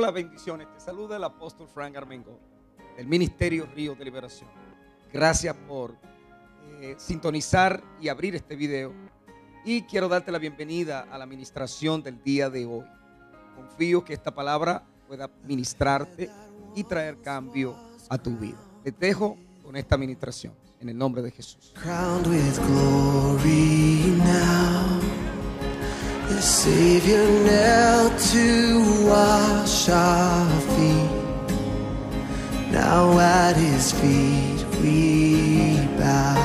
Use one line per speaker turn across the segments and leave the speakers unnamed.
las bendiciones. Te saluda el apóstol Frank Armengol, del Ministerio Río de Liberación. Gracias por sintonizar y abrir este video. Y quiero darte la bienvenida a la administración del día de hoy. Confío que esta palabra pueda ministrarte y traer cambio a tu vida. Te dejo con esta administración en el nombre de Jesús.
Crowned with glory now, the Savior knelt to wash our feet. Now at His feet we bow.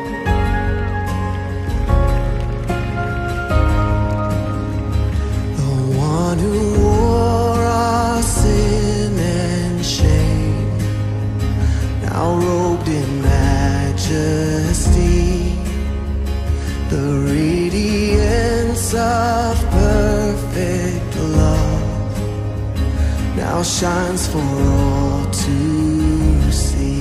The one who wore our sin and shame, now robed in majesty, the radiance of perfect love now shines for all to see.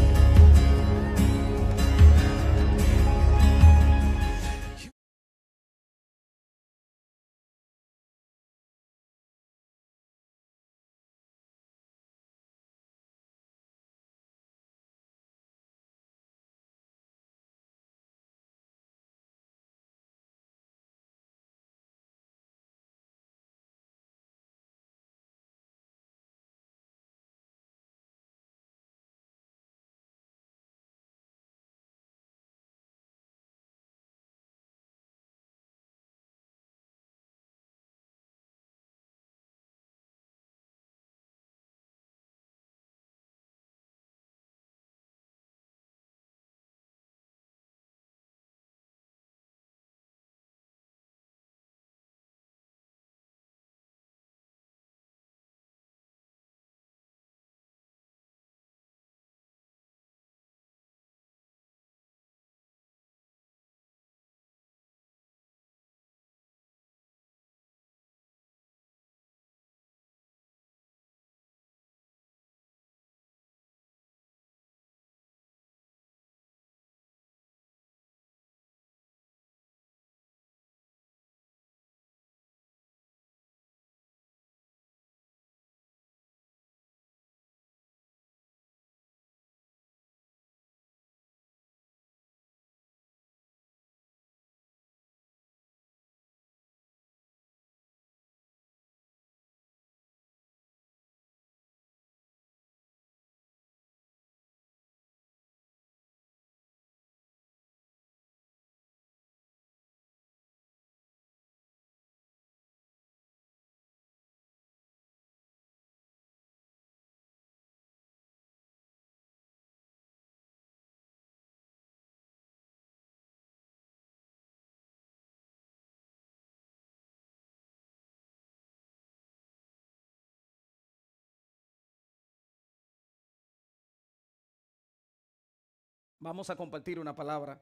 Vamos a compartir una palabra.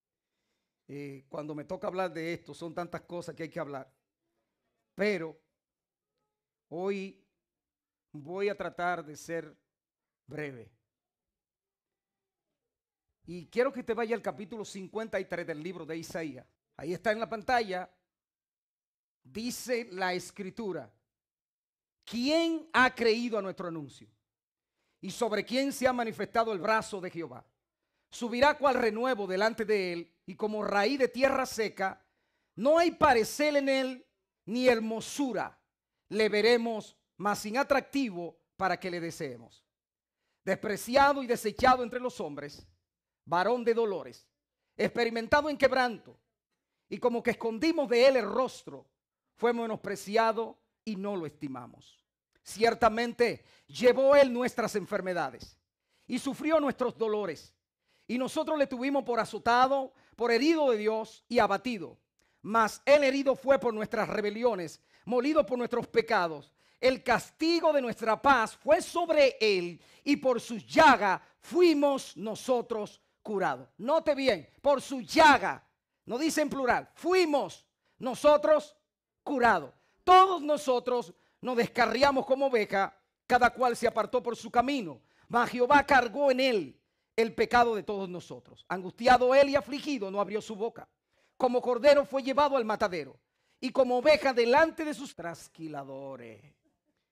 Cuando me toca hablar de esto, son tantas cosas que hay que hablar. Pero hoy voy a tratar de ser breve. Y quiero que te vaya al capítulo 53 del libro de Isaías. Ahí está en la pantalla. Dice la escritura: ¿quién ha creído a nuestro anuncio? ¿Y sobre quién se ha manifestado el brazo de Jehová? Subirá cual renuevo delante de él, y como raíz de tierra seca, no hay parecer en él, ni hermosura le veremos, mas sin atractivo para que le deseemos. Despreciado y desechado entre los hombres, varón de dolores, experimentado en quebranto, y como que escondimos de él el rostro, fue menospreciado y no lo estimamos. Ciertamente llevó él nuestras enfermedades y sufrió nuestros dolores. Y nosotros le tuvimos por azotado, por herido de Dios y abatido. Mas él herido fue por nuestras rebeliones, molido por nuestros pecados. El castigo de nuestra paz fue sobre él, y por su llaga fuimos nosotros curados. Note bien, por su llaga, no dice en plural, fuimos nosotros curados. Todos nosotros nos descarriamos como oveja, cada cual se apartó por su camino. Mas Jehová cargó en él el pecado de todos nosotros. Angustiado él y afligido, no abrió su boca. Como cordero fue llevado al matadero, y como oveja delante de sus trasquiladores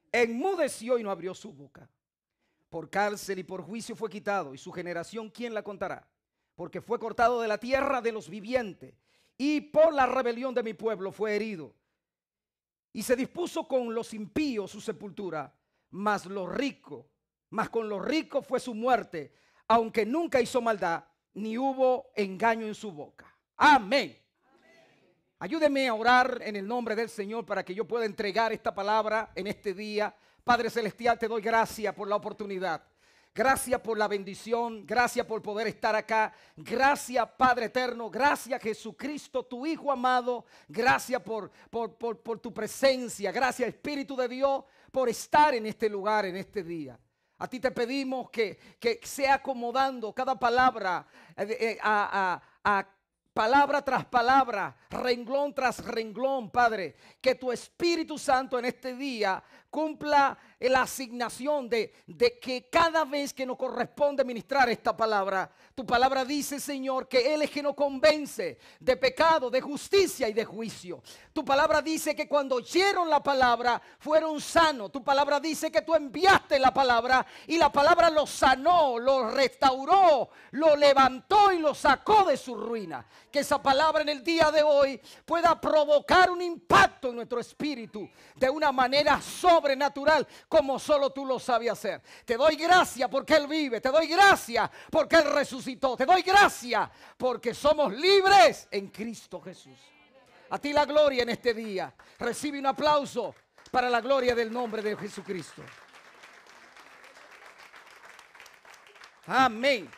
enmudeció y no abrió su boca. Por cárcel y por juicio fue quitado, y su generación, ¿quién la contará? Porque fue cortado de la tierra de los vivientes, y por la rebelión de mi pueblo fue herido. Y se dispuso con los impíos su sepultura, mas con los ricos fue su muerte, aunque nunca hizo maldad, ni hubo engaño en su boca. Amén. Ayúdeme a orar en el nombre del Señor para que yo pueda entregar esta palabra en este día. Padre Celestial, te doy gracias por la oportunidad. Gracias por la bendición, gracias por poder estar acá. Gracias, Padre eterno, gracias Jesucristo, tu Hijo amado. Gracias por tu presencia, gracias Espíritu de Dios por estar en este lugar, en este día. A ti te pedimos que sea acomodando cada palabra a palabra tras palabra, renglón tras renglón, Padre. Que tu Espíritu Santo en este día cumpla la asignación de que cada vez que nos corresponde ministrar esta palabra, tu palabra dice, Señor, que Él es que nos convence de pecado, de justicia y de juicio. Tu palabra dice que cuando oyeron la palabra fueron sanos. Tu palabra dice que tú enviaste la palabra y la palabra los sanó, los restauró, lo levantó y lo sacó de su ruina. Que esa palabra en el día de hoy pueda provocar un impacto en nuestro espíritu de una manera sobrenatural, como solo tú lo sabes hacer. Te doy gracias porque Él vive, te doy gracias porque Él resucitó, te doy gracias porque somos libres en Cristo Jesús. A ti la gloria en este día. Recibe un aplauso para la gloria del nombre de Jesucristo. Amén.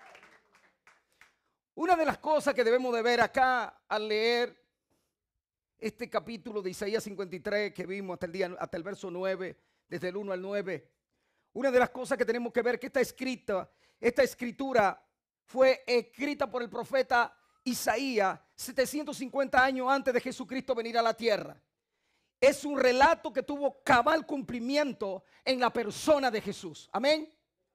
Una de las cosas que debemos de ver acá al leer este capítulo de Isaías 53 que vimos hasta el verso 9, desde el 1 al 9, una de las cosas que tenemos que ver que esta escritura fue escrita por el profeta Isaías 750 años antes de Jesucristo venir a la tierra. Es un relato que tuvo cabal cumplimiento en la persona de Jesús. Amén.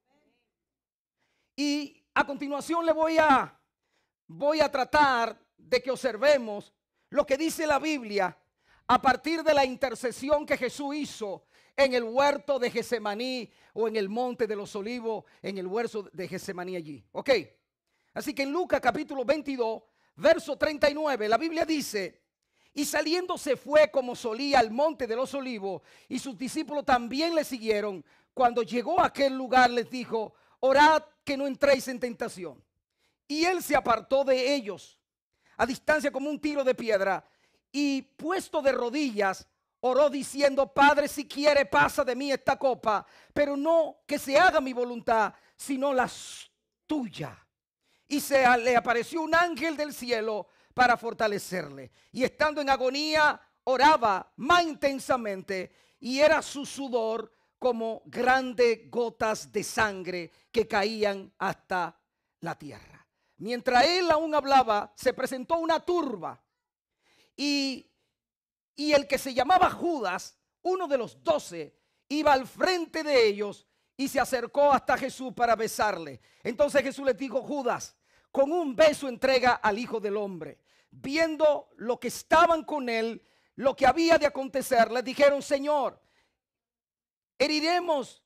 Y a continuación voy a tratar de que observemos lo que dice la Biblia a partir de la intercesión que Jesús hizo en el huerto de Getsemaní o en el monte de los olivos, en el huerto de Getsemaní allí. Ok. Así que en Lucas capítulo 22, verso 39, la Biblia dice: y saliendo se fue como solía al monte de los olivos, y sus discípulos también le siguieron. Cuando llegó a aquel lugar les dijo: orad que no entréis en tentación. Y él se apartó de ellos a distancia como un tiro de piedra, y puesto de rodillas oró diciendo: Padre, si quiere pasa de mí esta copa, pero no que se haga mi voluntad sino la tuya. Y le apareció un ángel del cielo para fortalecerle, y estando en agonía oraba más intensamente, y era su sudor como grandes gotas de sangre que caían hasta la tierra. Mientras él aún hablaba, se presentó una turba, y el que se llamaba Judas, uno de los 12, iba al frente de ellos y se acercó hasta Jesús para besarle. Entonces Jesús les dijo: Judas, con un beso entrega al Hijo del Hombre. Viendo lo que estaban con él, lo que había de acontecer, les dijeron: Señor, heriremos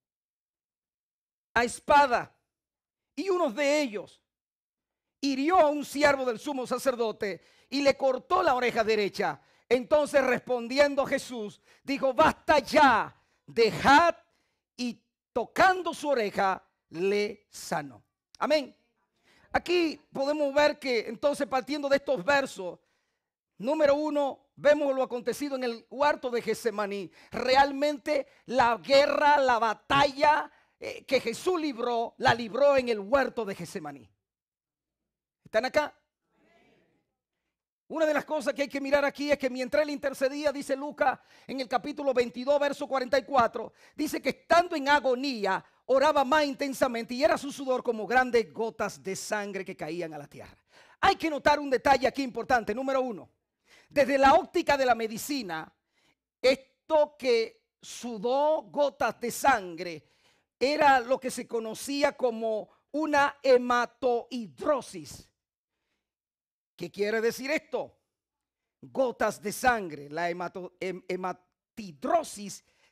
a espada. Y uno de ellos hirió a un siervo del sumo sacerdote y le cortó la oreja derecha. Entonces respondiendo Jesús dijo: basta ya, dejad, y tocando su oreja le sanó. Amén. Aquí podemos ver que entonces, partiendo de estos versos, número 1, vemos lo acontecido en el huerto de Getsemaní. Realmente la guerra, la batalla que Jesús libró, la libró en el huerto de Getsemaní. ¿Están acá? Una de las cosas que hay que mirar aquí es que mientras él intercedía, dice Lucas en el capítulo 22, verso 44, dice que estando en agonía, oraba más intensamente, y era su sudor como grandes gotas de sangre que caían a la tierra. Hay que notar un detalle aquí importante. Número 1, desde la óptica de la medicina, esto que sudó gotas de sangre era lo que se conocía como una hematohidrosis. ¿Qué quiere decir esto? Gotas de sangre. La hematidrosis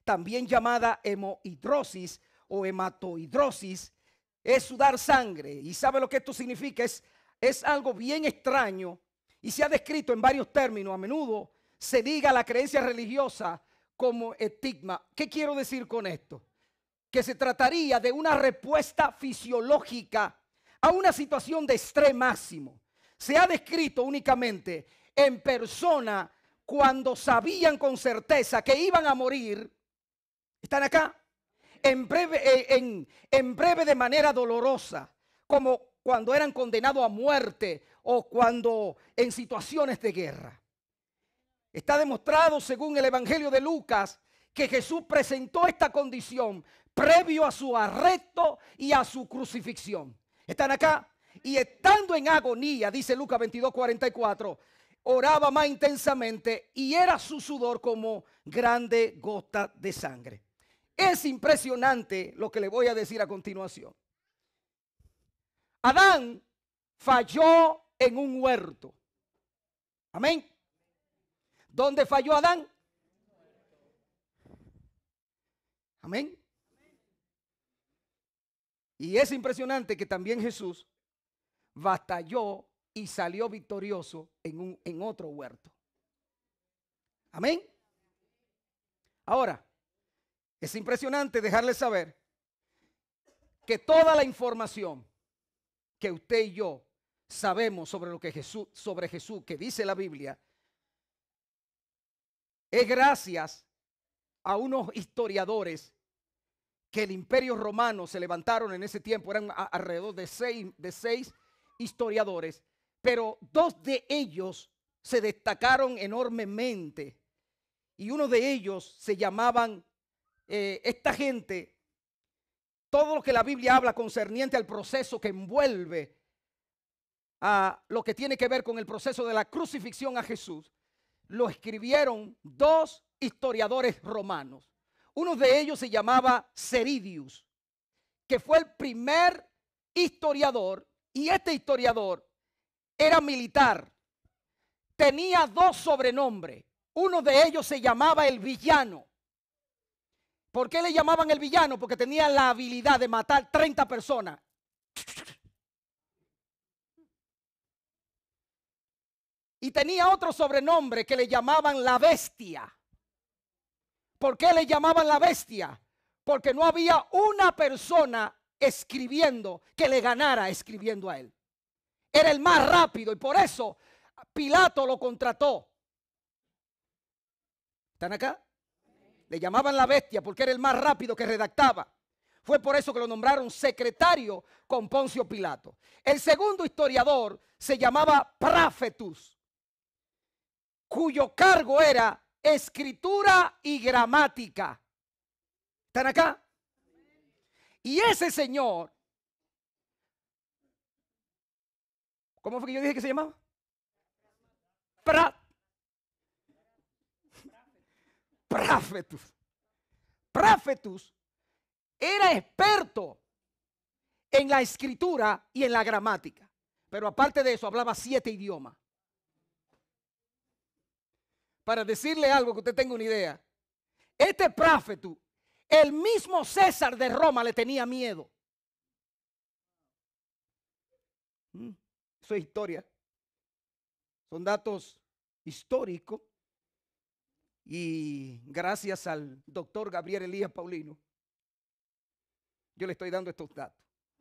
también llamada hemohidrosis o hematohidrosis, es sudar sangre. ¿Y sabe lo que esto significa? Es algo bien extraño y se ha descrito en varios términos. A menudo se diga la creencia religiosa como estigma. ¿Qué quiero decir con esto? Que se trataría de una respuesta fisiológica a una situación de estrés máximo. Se ha descrito únicamente en persona cuando sabían con certeza que iban a morir. ¿Están acá? En breve de manera dolorosa, como cuando eran condenados a muerte o cuando en situaciones de guerra. Está demostrado según el Evangelio de Lucas que Jesús presentó esta condición previo a su arresto y a su crucifixión. ¿Están acá? Y estando en agonía, dice Lucas 22:44, oraba más intensamente y era su sudor como grande gota de sangre. Es impresionante lo que le voy a decir a continuación. Adán falló en un huerto. Amén. ¿Dónde falló Adán? Amén. Y es impresionante que también Jesús batalló y salió victorioso en otro huerto. Amén. Ahora, es impresionante dejarles saber que toda la información que usted y yo sabemos sobre Jesús, que dice la Biblia, es gracias a unos historiadores que el Imperio Romano se levantaron en ese tiempo. Eran alrededor de seis historiadores, pero dos de ellos se destacaron enormemente y uno de ellos se llamaban esta gente, todo lo que la Biblia habla concerniente al proceso que envuelve a lo que tiene que ver con el proceso de la crucifixión a Jesús, lo escribieron dos historiadores romanos. Uno de ellos se llamaba Ceridius, que fue el primer historiador, y este historiador era militar. Tenía dos sobrenombres. Uno de ellos se llamaba el villano. ¿Por qué le llamaban el villano? Porque tenía la habilidad de matar 30 personas. Y tenía otro sobrenombre que le llamaban la bestia. ¿Por qué le llamaban la bestia? Porque no había una persona escribiendo que le ganara escribiendo a él. Era el más rápido y por eso Pilato lo contrató. ¿Están acá? Le llamaban la bestia porque era el más rápido que redactaba. Fue por eso que lo nombraron secretario con Poncio Pilato. El segundo historiador se llamaba Práfetus, cuyo cargo era escritura y gramática. ¿Están acá? Y ese señor, ¿cómo fue que yo dije que se llamaba? Práfetus. Práfetus era experto en la escritura y en la gramática, pero aparte de eso hablaba 7 idiomas. Para decirle algo que usted tenga una idea, este Práfetus, el mismo César de Roma le tenía miedo. Eso es historia. Son datos históricos. Y gracias al doctor Gabriel Elías Paulino, yo le estoy dando estos datos.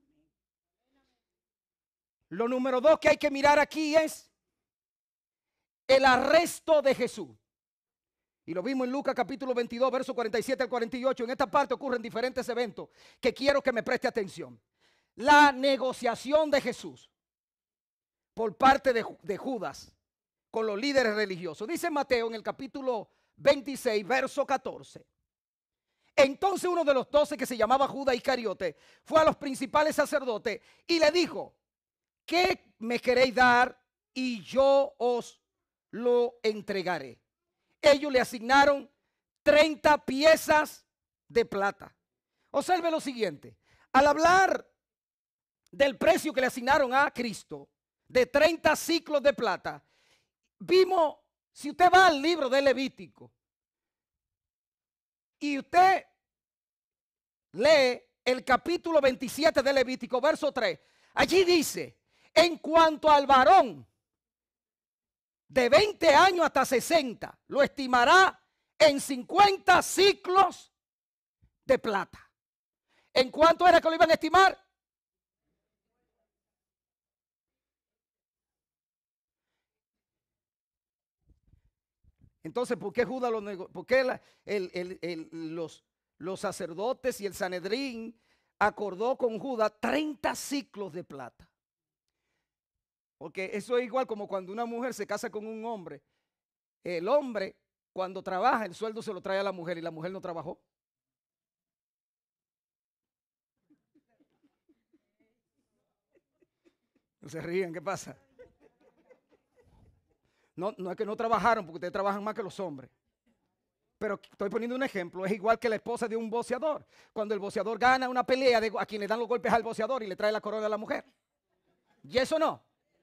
Lo número 2 que hay que mirar aquí es el arresto de Jesús. Y lo vimos en Lucas capítulo 22, versos 47 al 48. En esta parte ocurren diferentes eventos que quiero que me preste atención. La negociación de Jesús por parte de Judas con los líderes religiosos. Dice Mateo en el capítulo 26, verso 14. Entonces uno de los 12, que se llamaba Judas Iscariote, fue a los principales sacerdotes y le dijo: ¿qué me queréis dar? Y yo os lo entregaré. Ellos le asignaron 30 piezas de plata. Observe lo siguiente: al hablar del precio que le asignaron a Cristo, de 30 ciclos de plata, vimos, si usted va al libro de Levítico, Y usted lee el capítulo 27 de Levítico, verso 3. Allí dice, en cuanto al varón de 20 años hasta 60, lo estimará en 50 ciclos de plata. ¿En cuánto era que lo iban a estimar? Entonces, ¿por qué Judas lo negó? ¿Por qué los sacerdotes y el Sanedrín acordó con Judas 30 ciclos de plata? Porque eso es igual como cuando una mujer se casa con un hombre. El hombre, cuando trabaja, el sueldo se lo trae a la mujer y la mujer no trabajó. No se ríen, ¿qué pasa? No, no es que no trabajaron, porque ustedes trabajan más que los hombres. Pero estoy poniendo un ejemplo, es igual que la esposa de un boxeador. Cuando el boxeador gana una pelea, a quien le dan los golpes al boxeador y le trae la corona a la mujer. ¿Y eso no?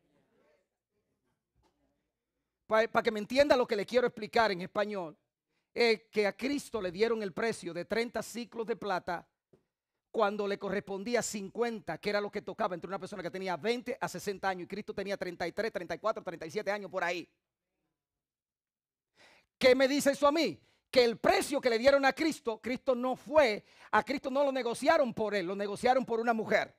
Para que me entienda lo que le quiero explicar en español, es que a Cristo le dieron el precio de 30 ciclos de plata cuando le correspondía 50, que era lo que tocaba entre una persona que tenía 20 a 60 años y Cristo tenía 33, 34, 37 años por ahí. ¿Qué me dice eso a mí? Que el precio que le dieron a Cristo no lo negociaron por él, lo negociaron por una mujer.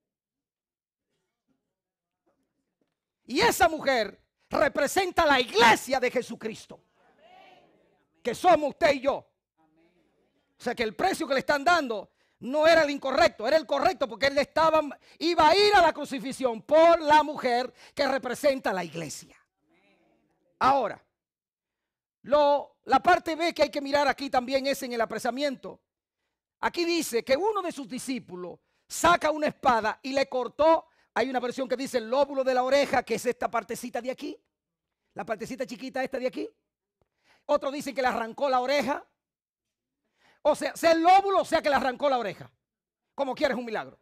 Y esa mujer representa la iglesia de Jesucristo, que somos usted y yo. O sea que el precio que le están dando no era el incorrecto, era el correcto, porque él iba a ir a la crucifixión por la mujer que representa la iglesia. Ahora, la parte B que hay que mirar aquí también es en el apresamiento. Aquí dice que uno de sus discípulos saca una espada y le cortó. Hay una versión que dice el lóbulo de la oreja, que es esta partecita de aquí. La partecita chiquita esta de aquí. Otro dice que le arrancó la oreja. O sea el lóbulo, o sea que le arrancó la oreja. Como quieres, un milagro.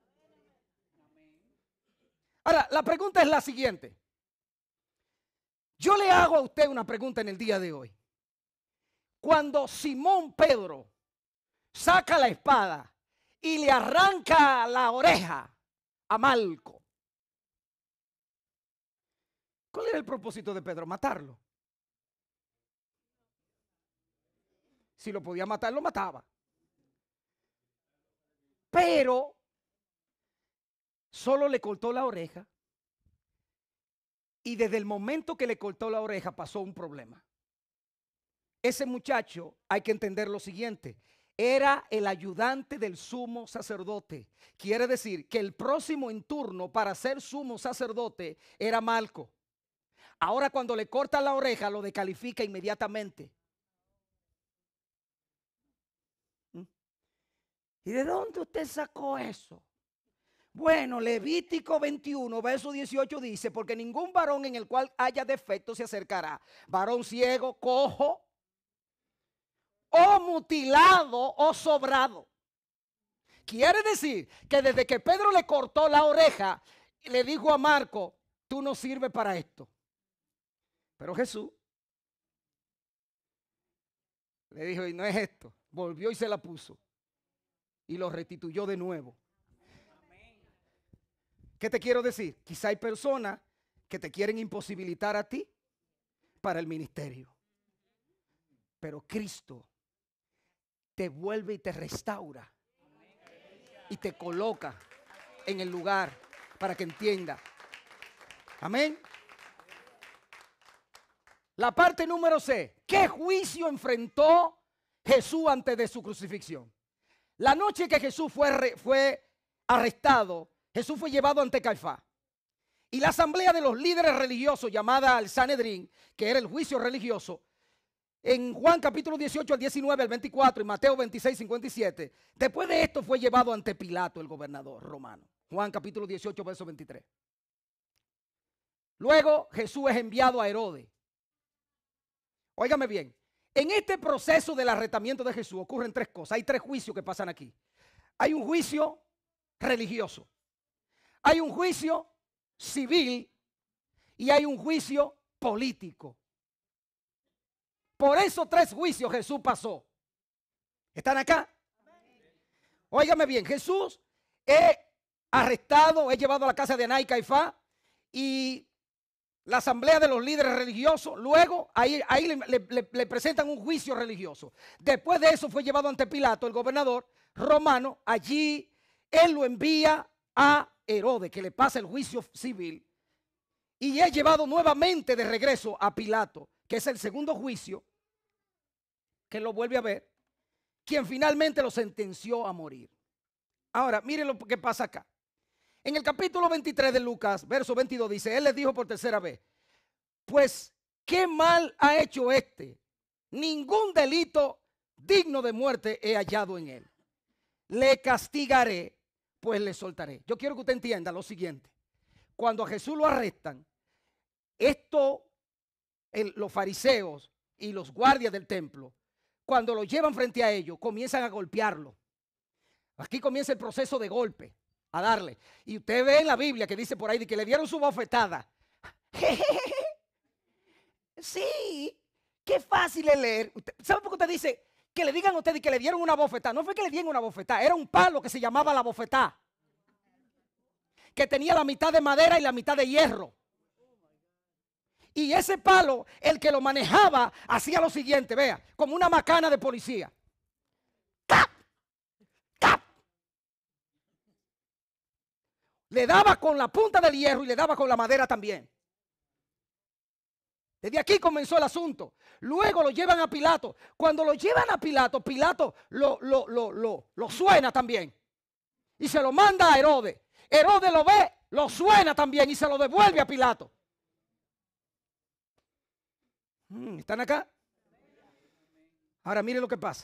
Ahora, la pregunta es la siguiente. Yo le hago a usted una pregunta en el día de hoy. Cuando Simón Pedro saca la espada y le arranca la oreja a Malco, ¿cuál era el propósito de Pedro? Matarlo. Si lo podía matar, lo mataba. Pero solo le cortó la oreja. Y desde el momento que le cortó la oreja pasó un problema. Ese muchacho, hay que entender lo siguiente, era el ayudante del sumo sacerdote. Quiere decir que el próximo en turno para ser sumo sacerdote era Malco. Ahora cuando le corta la oreja lo descalifica inmediatamente. ¿Y de dónde usted sacó eso? Bueno, Levítico 21, verso 18 dice, porque ningún varón en el cual haya defecto se acercará. Varón ciego, cojo, o mutilado, o sobrado. Quiere decir que desde que Pedro le cortó la oreja, le dijo a Marco, tú no sirves para esto. Pero Jesús le dijo, y no es esto. Volvió y se la puso. Y lo restituyó de nuevo. ¿Qué te quiero decir? Quizá hay personas que te quieren imposibilitar a ti para el ministerio. Pero Cristo te vuelve y te restaura. Y te coloca en el lugar para que entienda. Amén. La parte número C. ¿Qué juicio enfrentó Jesús antes de su crucifixión? La noche que Jesús fue arrestado, Jesús fue llevado ante Caifás. Y la asamblea de los líderes religiosos, llamada el Sanedrín, que era el juicio religioso, en Juan capítulo 18 al 19 al 24 y Mateo 26, 57, después de esto fue llevado ante Pilato, el gobernador romano. Juan capítulo 18, verso 23. Luego Jesús es enviado a Herodes. Óigame bien, en este proceso del arrestamiento de Jesús ocurren tres cosas. Hay tres juicios que pasan aquí. Hay un juicio religioso, hay un juicio civil y hay un juicio político. Por esos tres juicios Jesús pasó. ¿Están acá? Óigame bien, Jesús es arrestado, es llevado a la casa de Anás y Caifás y la asamblea de los líderes religiosos, luego ahí le presentan un juicio religioso. Después de eso fue llevado ante Pilato, el gobernador romano. Allí él lo envía a Herodes, que le pasa el juicio civil, y es llevado nuevamente de regreso a Pilato, que es el segundo juicio, que lo vuelve a ver, quien finalmente lo sentenció a morir. Ahora, miren lo que pasa acá. En el capítulo 23 de Lucas, verso 22, dice, él les dijo por tercera vez, pues, ¿qué mal ha hecho este? Ningún delito digno de muerte he hallado en él. Le castigaré, pues le soltaré. Yo quiero que usted entienda lo siguiente. Cuando a Jesús lo arrestan, los fariseos y los guardias del templo, cuando lo llevan frente a ellos, comienzan a golpearlo. Aquí comienza el proceso de golpe, a darle. Y usted ve en la Biblia que dice por ahí de que le dieron su bofetada. Sí, qué fácil es leer. ¿Sabe por qué usted dice que le digan a usted que le dieron una bofetada? No fue que le dieron una bofetada, era un palo que se llamaba la bofetada, que tenía la mitad de madera y la mitad de hierro. Y ese palo, el que lo manejaba, hacía lo siguiente, vea, como una macana de policía. ¡Cap! ¡Cap! Le daba con la punta del hierro y le daba con la madera también. Desde aquí comenzó el asunto. Luego lo llevan a Pilato. Cuando lo llevan a Pilato, Pilato lo suena también. Y se lo manda a Herodes. Herodes lo ve, lo suena también y se lo devuelve a Pilato. ¿Están acá? Ahora mire lo que pasa.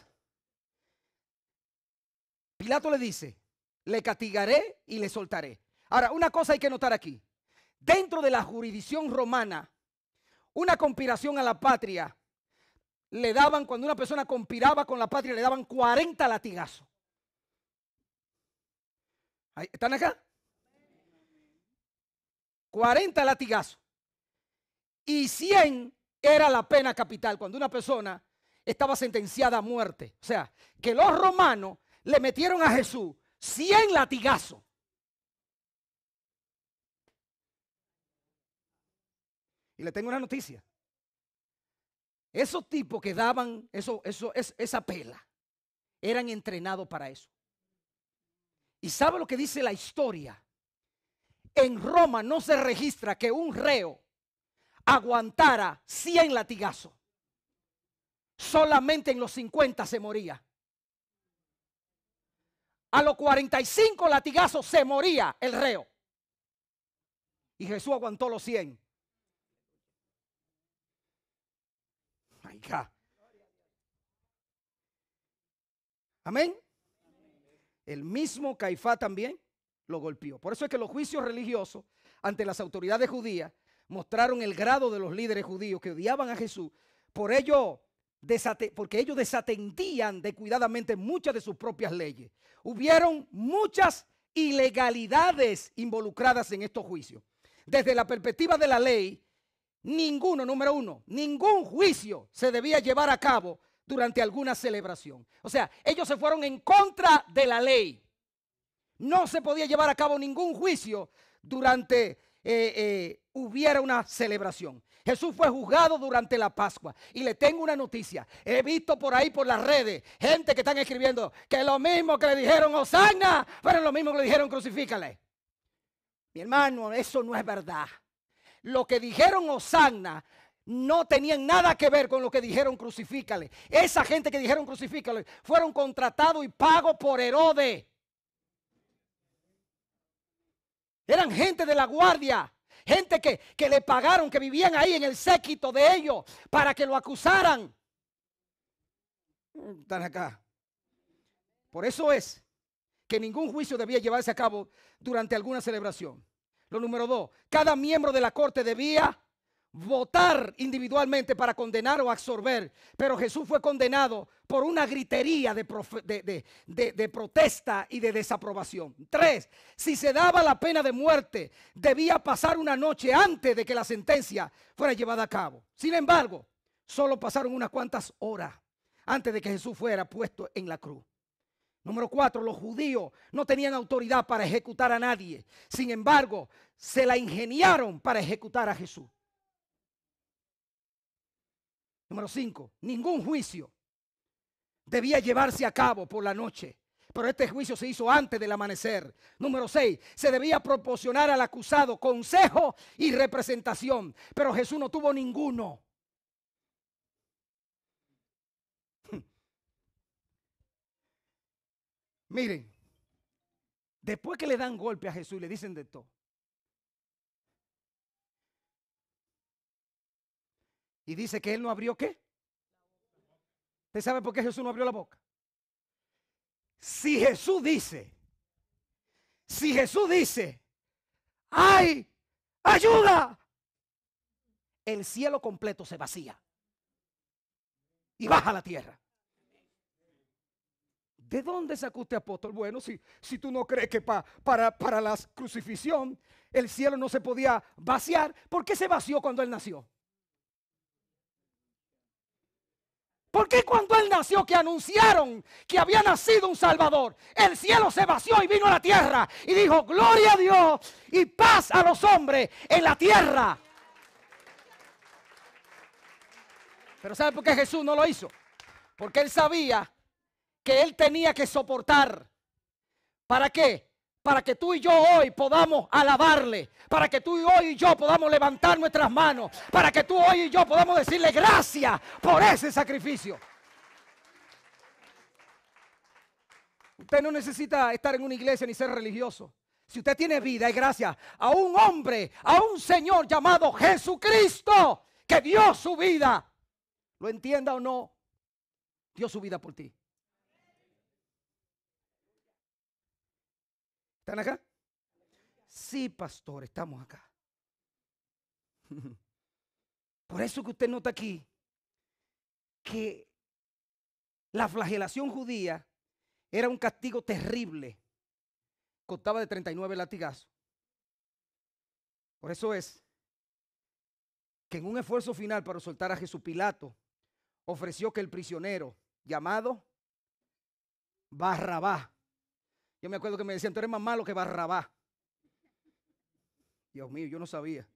Pilato le dice, le castigaré y le soltaré. Ahora, una cosa hay que notar aquí. Dentro de la jurisdicción romana, una conspiración a la patria, le daban, cuando una persona conspiraba con la patria, le daban 40 latigazos. ¿Están acá? 40 latigazos. Y 100 era la pena capital cuando una persona estaba sentenciada a muerte. O sea, que los romanos le metieron a Jesús 100 latigazos. Y le tengo una noticia. Esos tipos que daban esa pela eran entrenados para eso. ¿Y sabe lo que dice la historia? En Roma no se registra que un reo aguantara 100 latigazos. Solamente en los 50 se moría. A los 45 latigazos se moría el reo. Y Jesús aguantó los 100. My God. Amén. El mismo Caifás también lo golpeó. Por eso es que los juicios religiosos ante las autoridades judías mostraron el grado de los líderes judíos que odiaban a Jesús. Porque ellos desatendían descuidadamente muchas de sus propias leyes. Hubieron muchas ilegalidades involucradas en estos juicios. Desde la perspectiva de la ley, número uno, ningún juicio se debía llevar a cabo durante alguna celebración. O sea, ellos se fueron en contra de la ley. No se podía llevar a cabo ningún juicio durante hubiera una celebración. Jesús fue juzgado durante la Pascua. Y le tengo una noticia. He visto por ahí por las redes gente que están escribiendo que lo mismo que le dijeron Hosanna fueron lo mismo que le dijeron crucifícale. Mi hermano, eso no es verdad. Lo que dijeron Hosanna no tenían nada que ver con lo que dijeron crucifícale. Esa gente que dijeron crucifícale fueron contratados y pagos por Herodes. Eran gente de la guardia, gente que le pagaron, que vivían ahí en el séquito de ellos para que lo acusaran. Están acá. Por eso es que ningún juicio debía llevarse a cabo durante alguna celebración. Lo número 2, cada miembro de la corte debía votar individualmente para condenar o absorber, pero Jesús fue condenado por una gritería de protesta y de desaprobación. 3, si se daba la pena de muerte, debía pasar una noche antes de que la sentencia fuera llevada a cabo. Sin embargo, solo pasaron unas cuantas horas antes de que Jesús fuera puesto en la cruz. Número 4, los judíos no tenían autoridad para ejecutar a nadie. Sin embargo, se la ingeniaron para ejecutar a Jesús. Número 5, ningún juicio debía llevarse a cabo por la noche, pero este juicio se hizo antes del amanecer. Número 6, se debía proporcionar al acusado consejo y representación, pero Jesús no tuvo ninguno. Miren, después que le dan golpe a Jesús y le dicen de todo, y dice que él no abrió ¿qué? ¿Usted sabe por qué Jesús no abrió la boca? Si Jesús dice, ¡ay, ayuda! El cielo completo se vacía y baja a la tierra. ¿De dónde sacó usted, apóstol? Bueno, si tú no crees que para la crucifixión el cielo no se podía vaciar, ¿por qué se vació cuando él nació? ¿Por qué cuando él nació, que anunciaron que había nacido un Salvador, el cielo se vació y vino a la tierra y dijo, gloria a Dios y paz a los hombres en la tierra? Pero ¿sabe por qué Jesús no lo hizo? Porque él sabía que él tenía que soportar. ¿Para qué? Para que tú y yo hoy podamos alabarle, para que tú y hoy y yo podamos levantar nuestras manos, para que tú hoy y yo podamos decirle gracias por ese sacrificio. Usted no necesita estar en una iglesia ni ser religioso. Si usted tiene vida, es gracias a un hombre, a un Señor llamado Jesucristo, que dio su vida. Lo entienda o no, dio su vida por ti. ¿Están acá? Sí, pastor, estamos acá. Por eso que usted nota aquí que la flagelación judía era un castigo terrible. Constaba de 39 latigazos. Por eso es que en un esfuerzo final para soltar a Jesús, Pilato ofreció que el prisionero llamado Barrabás, yo me acuerdo que me decían, tú eres más malo que Barrabás. Dios mío, yo no sabía.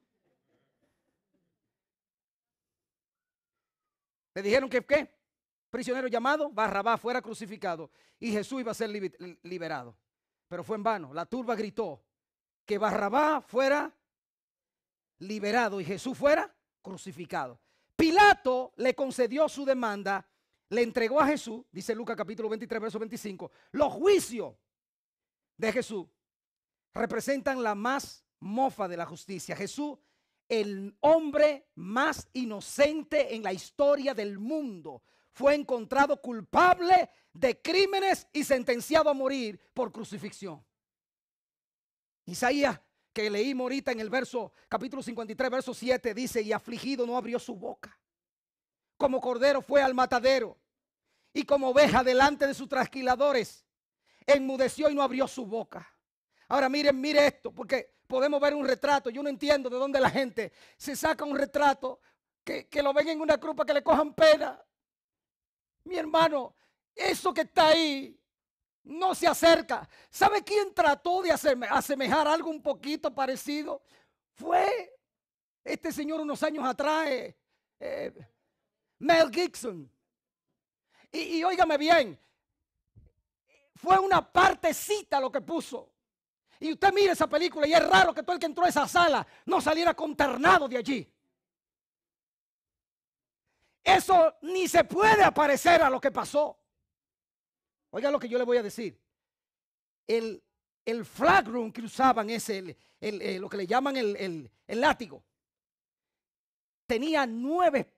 Le dijeron que ¿qué? Prisionero llamado Barrabás fuera crucificado y Jesús iba a ser liberado. Pero fue en vano. La turba gritó que Barrabás fuera liberado y Jesús fuera crucificado. Pilato le concedió su demanda, le entregó a Jesús, dice Lucas capítulo 23, verso 25, los juicios de Jesús representan la más mofa de la justicia. Jesús, el hombre más inocente en la historia del mundo, fue encontrado culpable de crímenes y sentenciado a morir por crucifixión. Isaías, que leímos ahorita en el verso, capítulo 53, verso 7, dice, y afligido no abrió su boca. Como cordero fue al matadero, y como oveja delante de sus trasquiladores, enmudeció y no abrió su boca. Ahora mire esto, porque podemos ver un retrato. Yo no entiendo de dónde la gente se saca un retrato que lo ven en una cruz para que le cojan pena. Mi hermano, eso que está ahí no se acerca. ¿Sabe quién trató de asemejar algo un poquito parecido? Fue este señor unos años atrás, Mel Gibson. Y óigame bien, fue una partecita lo que puso. Y usted mire esa película y es raro que todo el que entró a esa sala no saliera consternado de allí. Eso ni se puede aparecer a lo que pasó. Oiga lo que yo le voy a decir. El flagrum que usaban es lo que le llaman el látigo. Tenía nueve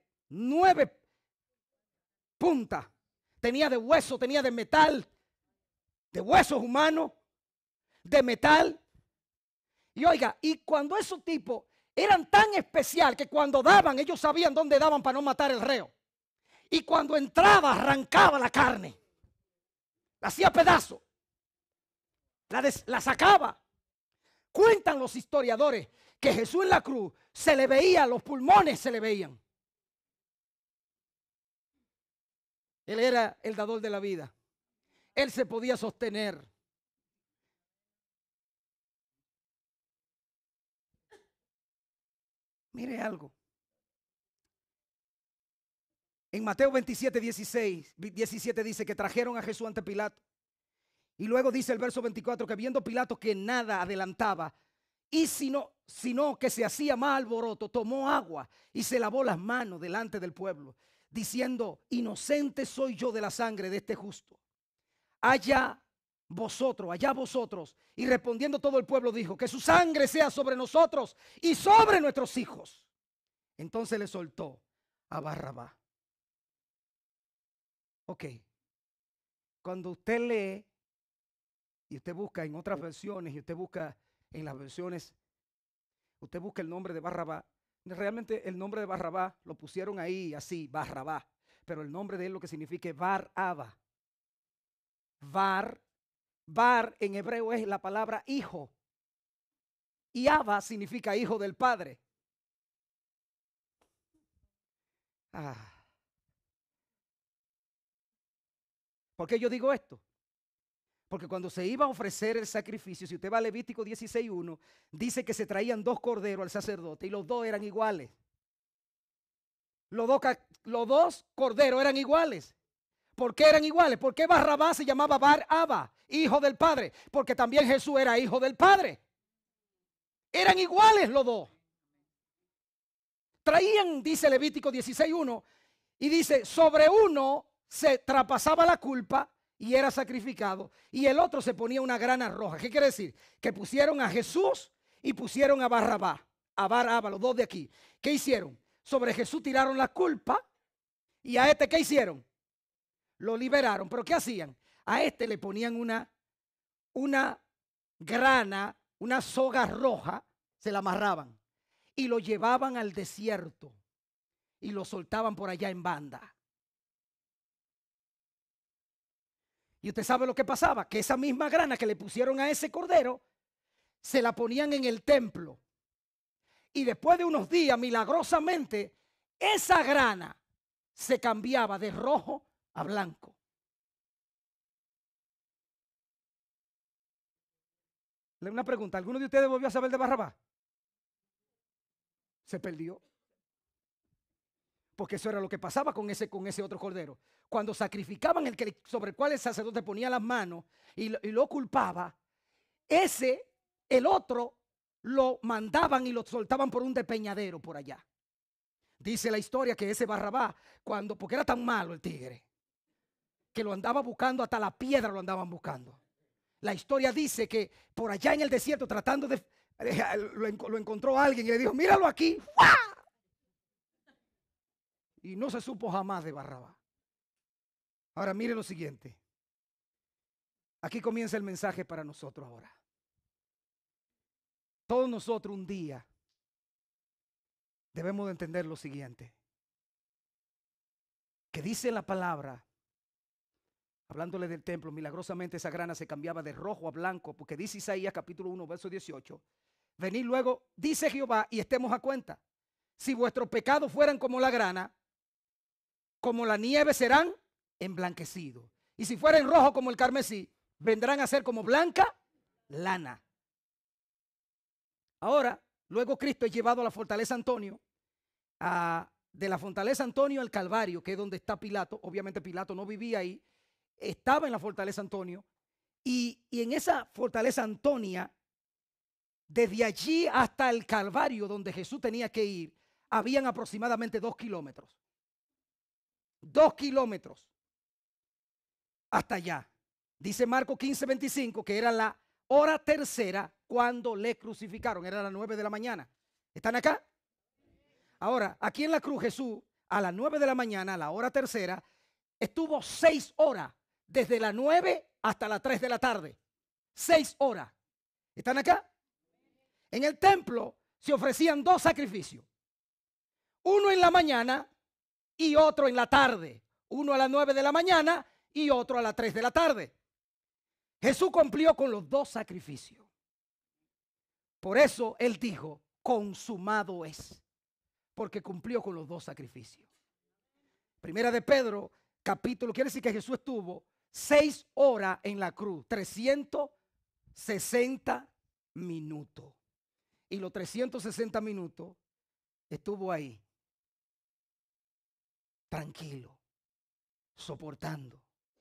puntas. Tenía de hueso, tenía de metal, de huesos humanos, de metal. Y oiga, y cuando esos tipos eran tan especial que cuando daban, ellos sabían dónde daban para no matar el reo. Y cuando entraba, arrancaba la carne. La hacía pedazos. La sacaba. Cuentan los historiadores que Jesús en la cruz se le veía, los pulmones se le veían. Él era el dador de la vida. Él se podía sostener. Mire algo. En Mateo 27, 17 dice que trajeron a Jesús ante Pilato. Y luego dice el verso 24 que viendo Pilato que nada adelantaba y sino que se hacía más alboroto, tomó agua y se lavó las manos delante del pueblo, diciendo: inocente soy yo de la sangre de este justo. Allá vosotros. Y respondiendo todo el pueblo dijo: que su sangre sea sobre nosotros y sobre nuestros hijos. Entonces le soltó a Barrabás. Ok. Cuando usted lee y usted busca en otras versiones y usted busca en las versiones, usted busca el nombre de Barrabás. Realmente el nombre de Barrabás lo pusieron ahí así, Barrabás. Pero el nombre de él lo que significa es Bar-Abba. Bar en hebreo es la palabra hijo. Y Abba significa hijo del padre. ¿Por qué yo digo esto? Porque cuando se iba a ofrecer el sacrificio, si usted va a Levítico 16:1, dice que se traían 2 corderos al sacerdote y los 2 eran iguales. Los dos corderos eran iguales. ¿Por qué eran iguales? ¿Por qué Barrabás se llamaba Bar-Abba, hijo del padre? Porque también Jesús era hijo del padre. Eran iguales los 2. Traían, dice Levítico 16:1, y dice: sobre uno se traspasaba la culpa y era sacrificado, y el otro se ponía una grana roja. ¿Qué quiere decir? Que pusieron a Jesús y pusieron a Barrabás, a Bar-Abba, los 2 de aquí. ¿Qué hicieron? Sobre Jesús tiraron la culpa y a este, ¿qué hicieron? Lo liberaron. ¿Pero qué hacían? A este le ponían una grana, una soga roja, se la amarraban y lo llevaban al desierto y lo soltaban por allá en banda. Y usted sabe lo que pasaba, que esa misma grana que le pusieron a ese cordero, se la ponían en el templo. Y después de unos días, milagrosamente, esa grana se cambiaba de rojo a blanco. Una pregunta: ¿alguno de ustedes volvió a saber de Barrabás? Se perdió. Porque eso era lo que pasaba con ese otro cordero. Cuando sacrificaban sobre el cual el sacerdote ponía las manos y lo culpaba, el otro lo mandaban y lo soltaban por un despeñadero por allá. Dice la historia que ese Barrabás, porque era tan malo el tigre, que lo andaba buscando, hasta la piedra lo andaban buscando. La historia dice que por allá en el desierto, tratando de, lo encontró alguien y le dijo: míralo aquí. ¡Fua! Y no se supo jamás de Barrabás. Ahora mire lo siguiente. Aquí comienza el mensaje para nosotros ahora. Todos nosotros un día debemos de entender lo siguiente. Que dice la palabra, hablándole del templo, milagrosamente esa grana se cambiaba de rojo a blanco, porque dice Isaías capítulo 1, verso 18. Venid luego, dice Jehová, y estemos a cuenta. Si vuestros pecados fueran como la grana, como la nieve serán emblanquecidos. Y si fueren rojos como el carmesí, vendrán a ser como blanca lana. Ahora, luego Cristo es llevado a la fortaleza Antonio, de la fortaleza Antonio al Calvario, que es donde está Pilato. Obviamente Pilato no vivía ahí, estaba en la fortaleza Antonio. Y en esa fortaleza Antonia, desde allí hasta el Calvario, donde Jesús tenía que ir, habían aproximadamente 2 kilómetros. 2 kilómetros hasta allá. Dice Marcos 15:25 que era la hora tercera cuando le crucificaron. Era las 9 de la mañana. ¿Están acá? Ahora, aquí en la cruz Jesús, a las 9 de la mañana, a la hora tercera, estuvo 6 horas, desde las 9 hasta las 3 de la tarde. 6 horas. ¿Están acá? En el templo se ofrecían 2 sacrificios. Uno en la mañana y otro en la tarde. Uno a las 9 de la mañana y otro a las 3 de la tarde. Jesús cumplió con los 2 sacrificios. Por eso él dijo: consumado es. Porque cumplió con los 2 sacrificios. Primera de Pedro capítulo, quiere decir que Jesús estuvo 6 horas en la cruz, 360 minutos. Y los 360 minutos estuvo ahí, tranquilo, soportando.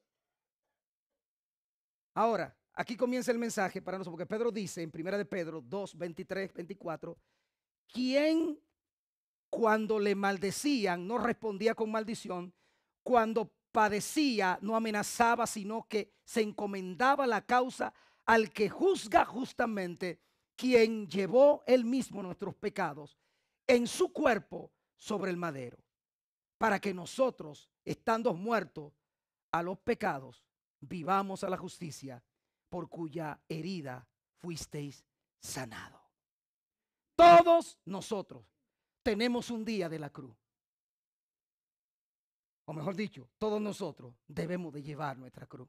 Ahora, aquí comienza el mensaje para nosotros, porque Pedro dice en 1 de Pedro 2, 23, 24, ¿quién cuando le maldecían no respondía con maldición? Cuando padecía no amenazaba, sino que se encomendaba la causa al que juzga justamente, quien llevó él mismo nuestros pecados en su cuerpo sobre el madero, para que nosotros, estando muertos a los pecados, vivamos a la justicia, por cuya herida fuisteis sanados. Todos nosotros tenemos un día de la cruz. O mejor dicho, todos nosotros debemos de llevar nuestra cruz.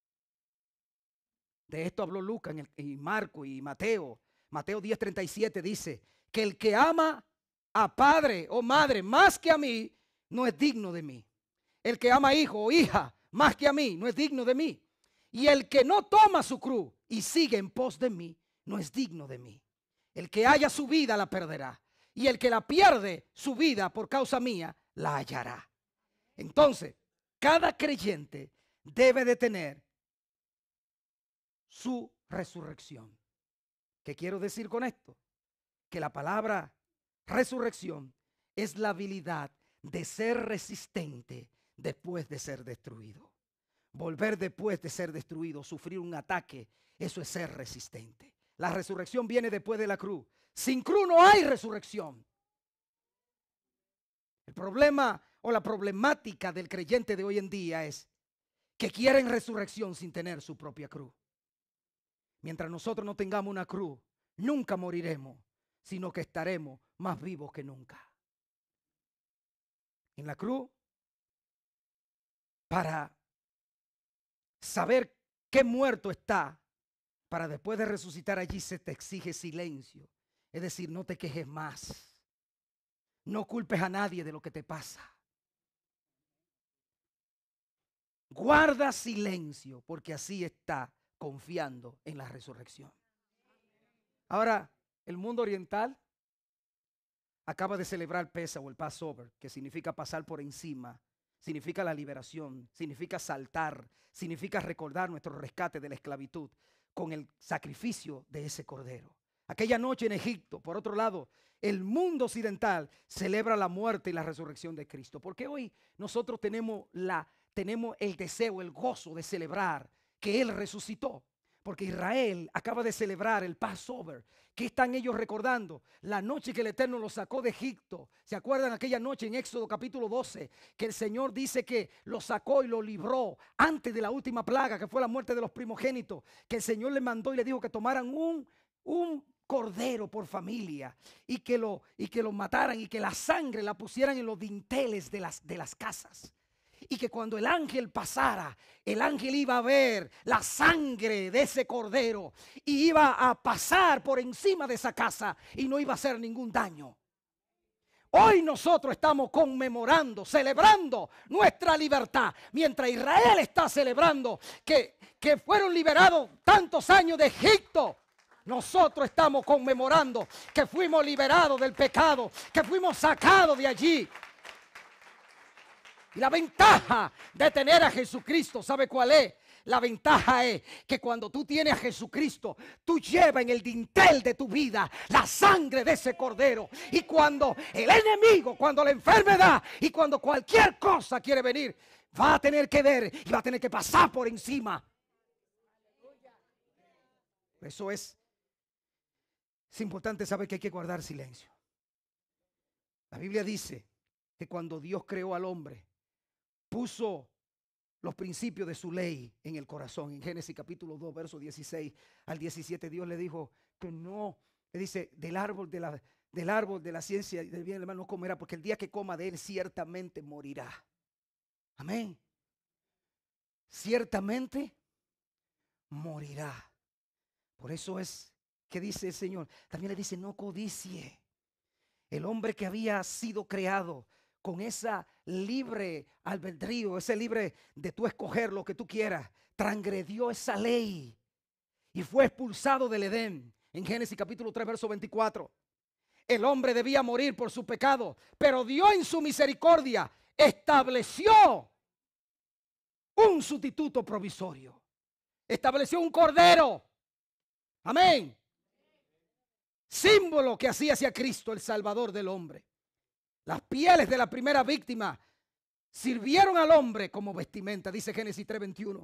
De esto habló Lucas y Marco y Mateo. Mateo 10:37 dice que el que ama a padre o madre más que a mí, no es digno de mí. El que ama a hijo o hija más que a mí, no es digno de mí. Y el que no toma su cruz y sigue en pos de mí, no es digno de mí. El que haya su vida la perderá. Y el que la pierde su vida por causa mía, la hallará. Entonces, cada creyente debe de tener su resurrección. ¿Qué quiero decir con esto? Que la palabra resurrección es la habilidad de ser resistente después de ser destruido. Volver después de ser destruido, sufrir un ataque, eso es ser resistente. La resurrección viene después de la cruz. Sin cruz no hay resurrección. El problema o la problemática del creyente de hoy en día es que quieren resurrección sin tener su propia cruz. Mientras nosotros no tengamos una cruz, nunca moriremos, sino que estaremos más vivos que nunca. En la cruz, para saber qué muerto está, para después de resucitar allí se te exige silencio. Es decir, no te quejes más. No culpes a nadie de lo que te pasa. Guarda silencio, porque así está confiando en la resurrección. Ahora, el mundo oriental acaba de celebrar Pesach o el Passover, que significa pasar por encima, significa la liberación, significa saltar, significa recordar nuestro rescate de la esclavitud con el sacrificio de ese cordero. Aquella noche en Egipto, por otro lado, el mundo occidental celebra la muerte y la resurrección de Cristo. Porque hoy nosotros tenemos el deseo, el gozo de celebrar que Él resucitó. Porque Israel acaba de celebrar el Passover. ¿Qué están ellos recordando? La noche que el Eterno los sacó de Egipto. ¿Se acuerdan aquella noche en Éxodo capítulo 12? Que el Señor dice que los sacó y los libró antes de la última plaga, que fue la muerte de los primogénitos. Que el Señor le mandó y le dijo que tomaran un cordero por familia y que lo mataran y que la sangre la pusieran en los dinteles de las casas. Y que cuando el ángel pasara, el ángel iba a ver la sangre de ese cordero y iba a pasar por encima de esa casa y no iba a hacer ningún daño. Hoy nosotros estamos conmemorando, celebrando nuestra libertad, mientras Israel está celebrando que fueron liberados tantos años de Egipto. Nosotros estamos conmemorando que fuimos liberados del pecado, que fuimos sacados de allí. Y la ventaja de tener a Jesucristo, ¿sabe cuál es? La ventaja es que cuando tú tienes a Jesucristo, tú llevas en el dintel de tu vida la sangre de ese cordero. Y cuando el enemigo, cuando la enfermedad y cuando cualquier cosa quiere venir, va a tener que ver y va a tener que pasar por encima. Eso es importante saber que hay que guardar silencio. La Biblia dice que cuando Dios creó al hombre, puso los principios de su ley en el corazón. En Génesis capítulo 2, verso 16 al 17, Dios le dijo que no, le dice, del árbol de la ciencia y del bien y del mal no comerá, porque el día que coma de él ciertamente morirá. Amén. Ciertamente morirá. Por eso es que dice el Señor, también le dice, no codicie. El hombre que había sido creado con esa libre albedrío, ese libre de tú escoger lo que tú quieras, transgredió esa ley y fue expulsado del Edén. En Génesis capítulo 3, verso 24. El hombre debía morir por su pecado, pero Dios en su misericordia estableció un sustituto provisorio. Estableció un cordero. Amén. Símbolo que hacía hacia Cristo, el Salvador del hombre. Las pieles de la primera víctima sirvieron al hombre como vestimenta, dice Génesis 3:21.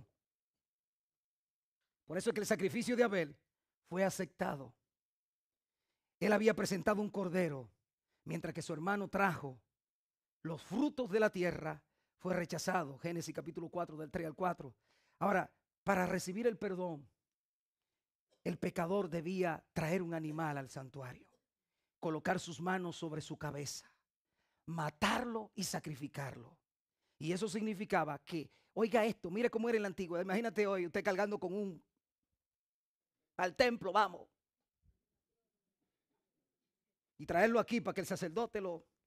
Por eso es que el sacrificio de Abel fue aceptado. Él había presentado un cordero, mientras que su hermano trajo los frutos de la tierra, fue rechazado. Génesis capítulo 4, del 3 al 4. Ahora, para recibir el perdón, el pecador debía traer un animal al santuario, colocar sus manos sobre su cabeza, matarlo y sacrificarlo. Y eso significaba que, oiga esto, mire cómo era en la antigüedad. Imagínate hoy usted cargando con un al templo, vamos, y traerlo aquí para que el sacerdote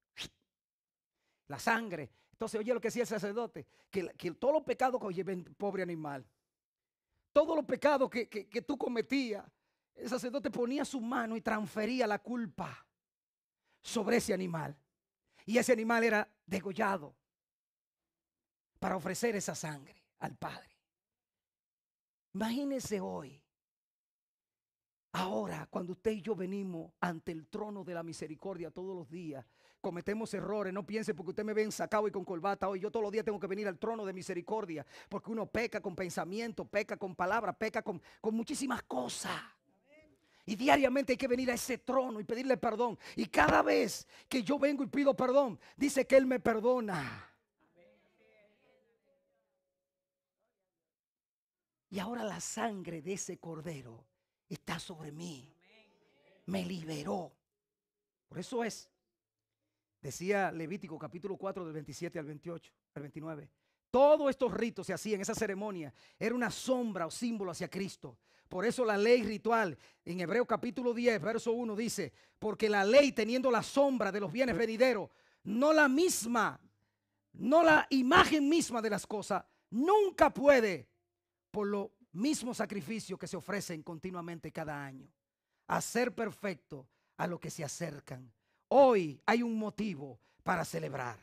la sangre. Entonces, oye lo que decía el sacerdote, que todos los pecados que oye, pobre animal, todos los pecados que tú cometías, el sacerdote ponía su mano y transfería la culpa sobre ese animal. Y ese animal era degollado para ofrecer esa sangre al Padre. Imagínese hoy. Ahora, cuando usted y yo venimos ante el trono de la misericordia todos los días, cometemos errores. No piense porque usted me ve ensacado y con corbata hoy. Yo todos los días tengo que venir al trono de misericordia, porque uno peca con pensamiento, peca con palabras, peca con muchísimas cosas. Y diariamente hay que venir a ese trono y pedirle perdón. Y cada vez que yo vengo y pido perdón, dice que Él me perdona. Y ahora la sangre de ese cordero está sobre mí. Me liberó. Por eso es, decía Levítico capítulo 4 del 27 al 28, al 29. Todos estos ritos se hacían, esa ceremonia era una sombra o símbolo hacia Cristo. Por eso la ley ritual en Hebreos capítulo 10, verso 1 dice, porque la ley teniendo la sombra de los bienes venideros, no la misma, no la imagen misma de las cosas, nunca puede, por lo mismo sacrificio que se ofrecen continuamente cada año, hacer perfecto a los que se acercan. Hoy hay un motivo para celebrar.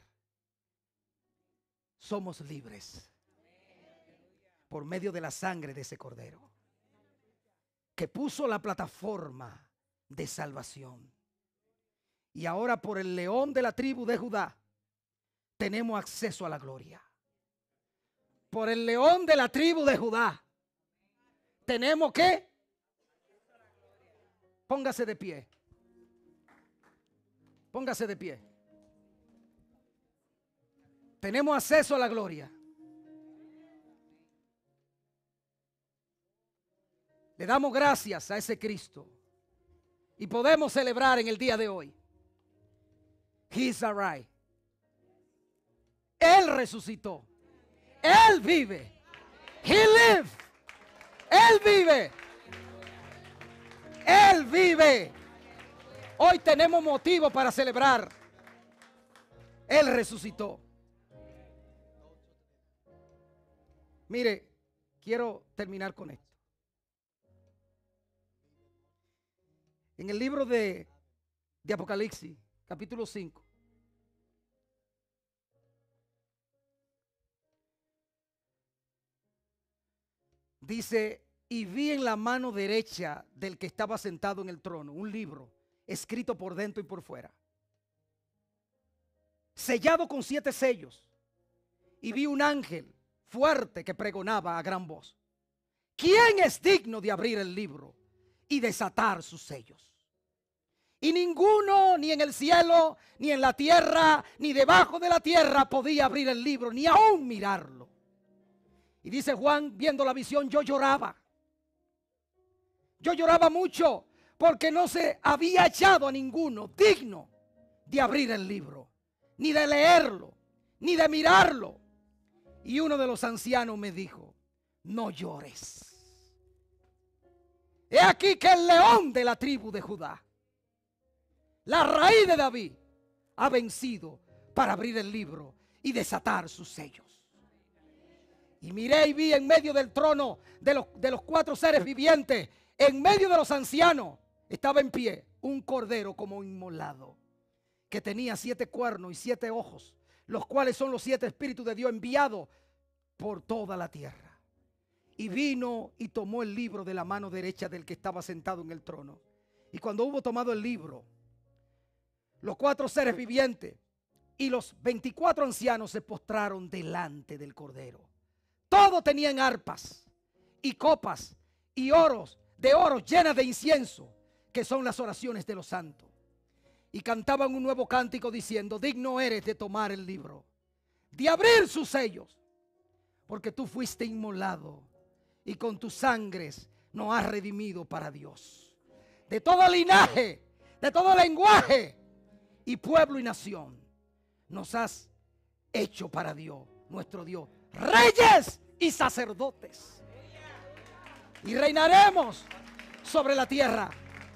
Somos libres por medio de la sangre de ese cordero que puso la plataforma de salvación. Y ahora por el león de la tribu de Judá tenemos acceso a la gloria. Por el león de la tribu de Judá tenemos que, póngase de pie. Póngase de pie. Tenemos acceso a la gloria. Le damos gracias a ese Cristo. Y podemos celebrar en el día de hoy. He's alive. Él resucitó. Él vive. He lives. Él vive. Él vive. Hoy tenemos motivo para celebrar. Él resucitó. Mire, quiero terminar con esto. En el libro de Apocalipsis, capítulo 5. Dice, y vi en la mano derecha del que estaba sentado en el trono un libro escrito por dentro y por fuera, sellado con 7 sellos. Y vi un ángel fuerte que pregonaba a gran voz: ¿quién es digno de abrir el libro y desatar sus sellos? Y ninguno, ni en el cielo, ni en la tierra, ni debajo de la tierra, podía abrir el libro, ni aún mirarlo. Y dice Juan, viendo la visión, yo lloraba. Yo lloraba mucho, porque no se había hallado a ninguno digno de abrir el libro, ni de leerlo, ni de mirarlo. Y uno de los ancianos me dijo: no llores. He aquí que el león de la tribu de Judá, la raíz de David, ha vencido para abrir el libro y desatar sus sellos. Y miré y vi en medio del trono de los 4 seres vivientes, en medio de los ancianos, estaba en pie un cordero como inmolado, que tenía 7 cuernos y 7 ojos, los cuales son los 7 espíritus de Dios enviados por toda la tierra. Y vino y tomó el libro de la mano derecha del que estaba sentado en el trono. Y cuando hubo tomado el libro, los 4 seres vivientes y los 24 ancianos se postraron delante del cordero. Todos tenían arpas y copas y oros de oro llenas de incienso, que son las oraciones de los santos. Y cantaban un nuevo cántico diciendo: digno eres de tomar el libro, de abrir sus sellos, porque tú fuiste inmolado y con tus sangres nos has redimido para Dios, de todo linaje, de todo lenguaje y pueblo y nación. Nos has hecho para Dios, nuestro Dios, reyes y sacerdotes, y reinaremos sobre la tierra.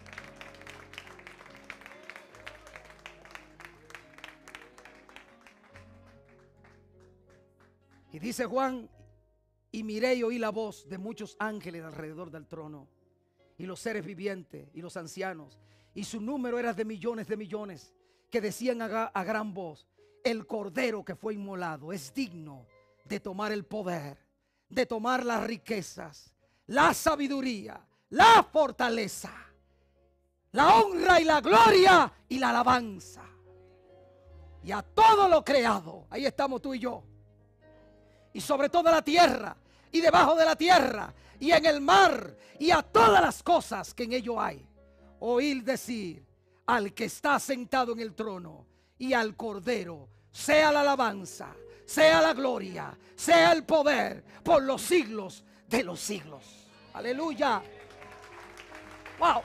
Y dice Juan: y miré y oí la voz de muchos ángeles alrededor del trono, y los seres vivientes y los ancianos, y su número era de millones, que decían a gran voz: el cordero que fue inmolado es digno de tomar el poder, de tomar las riquezas, la sabiduría, la fortaleza, la honra y la gloria y la alabanza. Y a todo lo creado, ahí estamos tú y yo, y sobre toda la tierra y debajo de la tierra y en el mar y a todas las cosas que en ello hay, oír decir al que está sentado en el trono y al cordero: sea la alabanza, sea la gloria, sea el poder por los siglos de los siglos. Aleluya. Wow.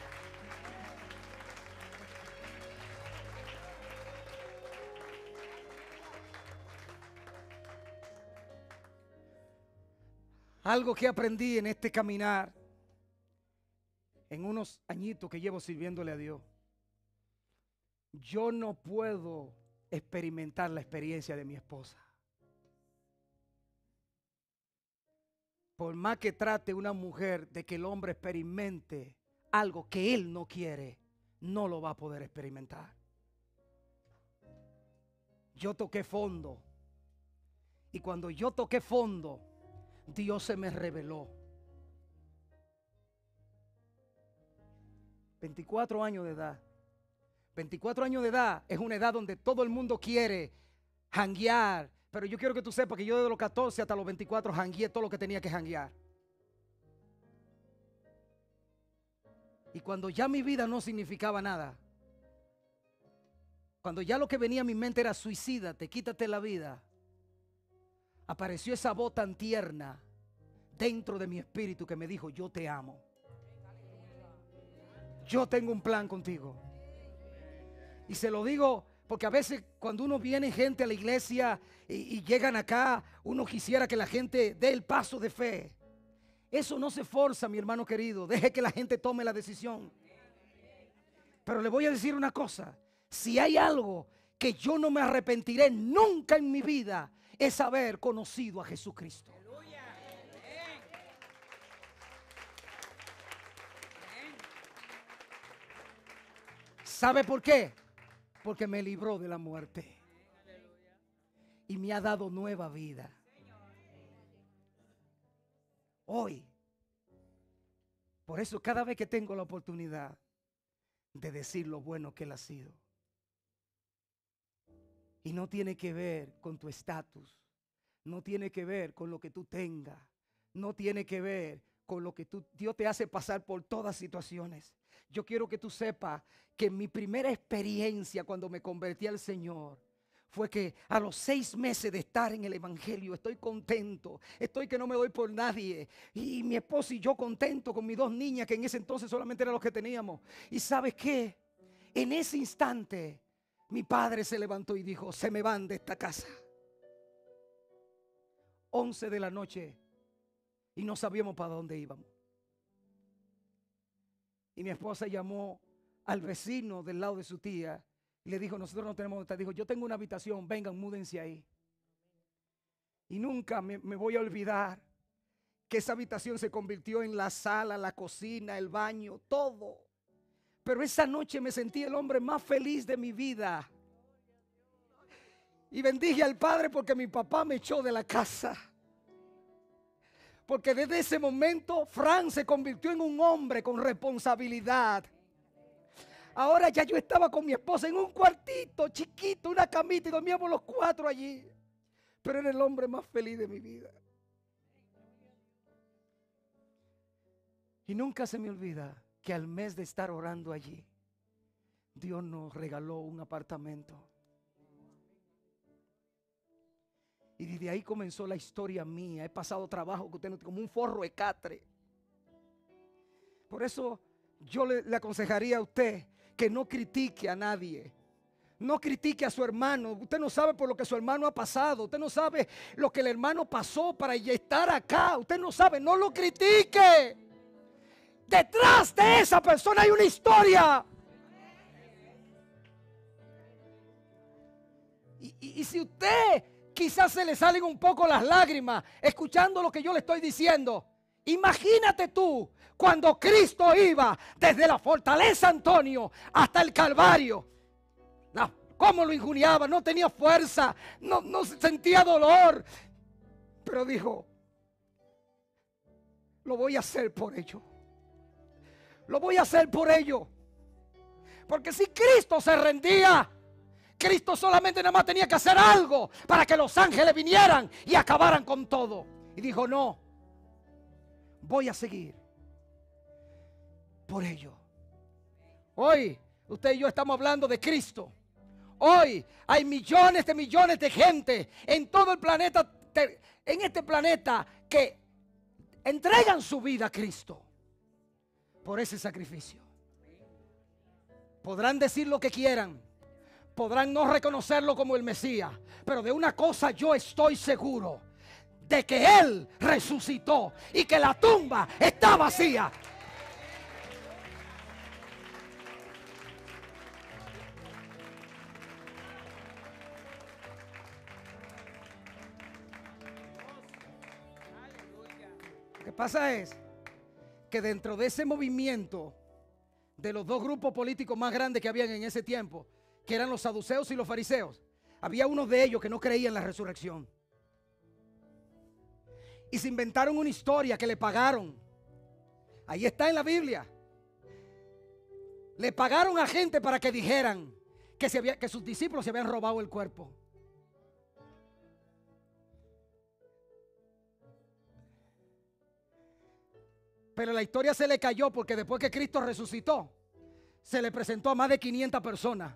Algo que aprendí en este caminar, en unos añitos que llevo sirviéndole a Dios: yo no puedo experimentar la experiencia de mi esposa. Por más que trate una mujer de que el hombre experimente algo que él no quiere, no lo va a poder experimentar. Yo toqué fondo, y cuando yo toqué fondo, Dios se me reveló. 24 años de edad. 24 años de edad es una edad donde todo el mundo quiere janguear. Pero yo quiero que tú sepas que yo desde los 14 hasta los 24 jangueé todo lo que tenía que janguear. Y cuando ya mi vida no significaba nada, cuando ya lo que venía a mi mente era: suicídate, quítate la vida, apareció esa voz tan tierna dentro de mi espíritu que me dijo: yo te amo, yo tengo un plan contigo. Y se lo digo porque a veces cuando uno viene gente a la iglesia y llegan acá, uno quisiera que la gente dé el paso de fe. Eso no se forza, mi hermano querido. Deje que la gente tome la decisión. Pero le voy a decir una cosa: si hay algo que yo no me arrepentiré nunca en mi vida, es haber conocido a Jesucristo. ¿Sabe por qué? Porque me libró de la muerte y me ha dado nueva vida. Hoy, por eso cada vez que tengo la oportunidad de decir lo bueno que Él ha sido, y no tiene que ver con tu estatus, no tiene que ver con lo que tú tengas, no tiene que ver con lo que Dios te hace pasar por todas situaciones. Yo quiero que tú sepas que mi primera experiencia cuando me convertí al Señor fue que a los 6 meses de estar en el evangelio estoy contento, estoy que no me doy por nadie, y mi esposo y yo contento con mis 2 niñas, que en ese entonces solamente eran los que teníamos. Y ¿sabes qué? En ese instante mi padre se levantó y dijo: se me van de esta casa. 11 de la noche y no sabíamos para dónde íbamos. Y mi esposa llamó al vecino del lado de su tía Y le dijo, nosotros no tenemos donde. Dijo, yo tengo una habitación, vengan, múdense ahí. Y nunca me voy a olvidar que esa habitación se convirtió en la sala, la cocina, el baño, todo. Pero esa noche me sentí el hombre más feliz de mi vida. Y bendije al Padre porque mi papá me echó de la casa. Porque desde ese momento Fran se convirtió en un hombre con responsabilidad. Ahora ya yo estaba con mi esposa en un cuartito chiquito, una camita, y dormíamos los 4 allí. Pero era el hombre más feliz de mi vida. Y nunca se me olvida que al mes de estar orando allí, Dios nos regaló un apartamento. Y desde ahí comenzó la historia mía. He pasado trabajo que usted no, como un forro de catre. Por eso yo le aconsejaría a usted que no critique a nadie. No critique a su hermano. Usted no sabe por lo que su hermano ha pasado. Usted no sabe lo que el hermano pasó para estar acá. Usted no sabe, no lo critique. Detrás de esa persona hay una historia. Y si usted quizás se le salen un poco las lágrimas escuchando lo que yo le estoy diciendo, imagínate tú cuando Cristo iba desde la fortaleza Antonio hasta el Calvario. Cómo lo injuriaba, no tenía fuerza, no sentía dolor, pero dijo, lo voy a hacer por ello. Lo voy a hacer por ello. Porque si Cristo se rendía, Cristo solamente nada más tenía que hacer algo para que los ángeles vinieran y acabaran con todo. Y dijo, no, voy a seguir por ello. Hoy usted y yo estamos hablando de Cristo. Hoy hay millones de gente en todo el planeta, en este planeta, que entregan su vida a Cristo por ese sacrificio. Podrán decir lo que quieran, podrán no reconocerlo como el Mesías, pero de una cosa yo estoy seguro, de que Él resucitó y que la tumba está vacía. Lo que pasa es que dentro de ese movimiento de los 2 grupos políticos más grandes que habían en ese tiempo, que eran los saduceos y los fariseos, había uno de ellos que no creía en la resurrección. Y se inventaron una historia que le pagaron. Ahí está en la Biblia. Le pagaron a gente para que dijeran que sus discípulos se habían robado el cuerpo. Pero la historia se le cayó porque después que Cristo resucitó, se le presentó a más de 500 personas.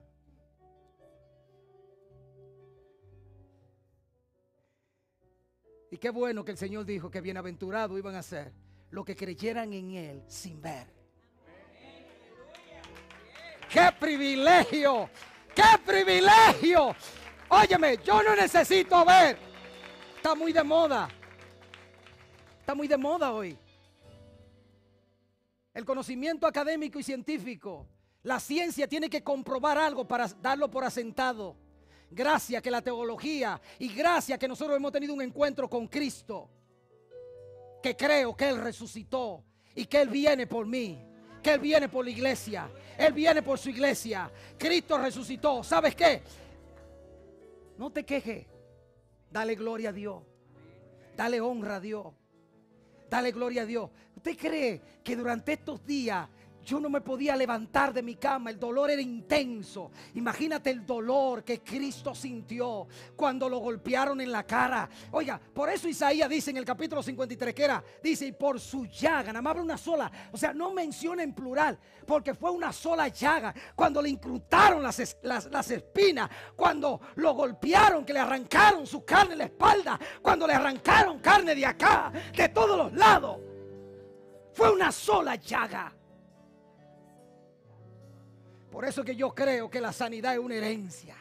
Y qué bueno que el Señor dijo que bienaventurados iban a ser los que creyeran en Él sin ver. ¡Qué privilegio! ¡Qué privilegio! Óyeme, yo no necesito ver. Está muy de moda. Está muy de moda hoy. El conocimiento académico y científico, la ciencia tiene que comprobar algo para darlo por asentado. Gracias que la teología y gracias que nosotros hemos tenido un encuentro con Cristo, que creo que Él resucitó y que Él viene por mí, que Él viene por la iglesia, Él viene por su iglesia. Cristo resucitó. ¿Sabes qué? No te quejes. Dale gloria a Dios. Dale honra a Dios. Dale gloria a Dios. ¿Usted cree que durante estos días yo no me podía levantar de mi cama? El dolor era intenso. Imagínate el dolor que Cristo sintió cuando lo golpearon en la cara. Oiga, por eso Isaías dice en el capítulo 53 que era, dice, y por su llaga, nada más habla una sola. O sea, no menciona en plural, porque fue una sola llaga. Cuando le incrustaron las espinas, cuando lo golpearon, que le arrancaron su carne en la espalda, cuando le arrancaron carne de acá, de todos los lados. Fue una sola llaga. Por eso que yo creo que la sanidad es una herencia.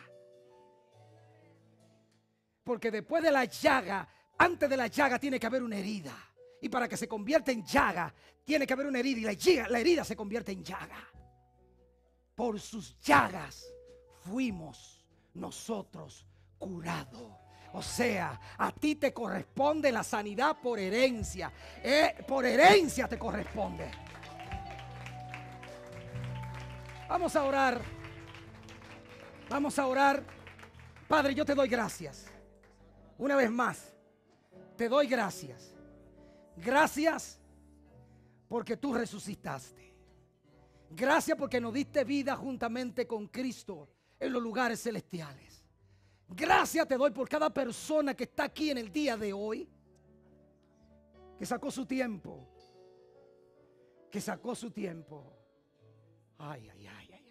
Porque después de la llaga, antes de la llaga tiene que haber una herida. Y para que se convierta en llaga, tiene que haber una herida. Y la herida se convierte en llaga. Por sus llagas fuimos nosotros curados. O sea, a ti te corresponde la sanidad por herencia. Por herencia te corresponde. Vamos a orar. Vamos a orar. Padre, yo te doy gracias. Una vez más, te doy gracias. Gracias porque tú resucitaste. Gracias porque nos diste vida juntamente con Cristo en los lugares celestiales. Gracias te doy por cada persona que está aquí en el día de hoy, que sacó su tiempo. Que sacó su tiempo. Ay, ay, ay, ay,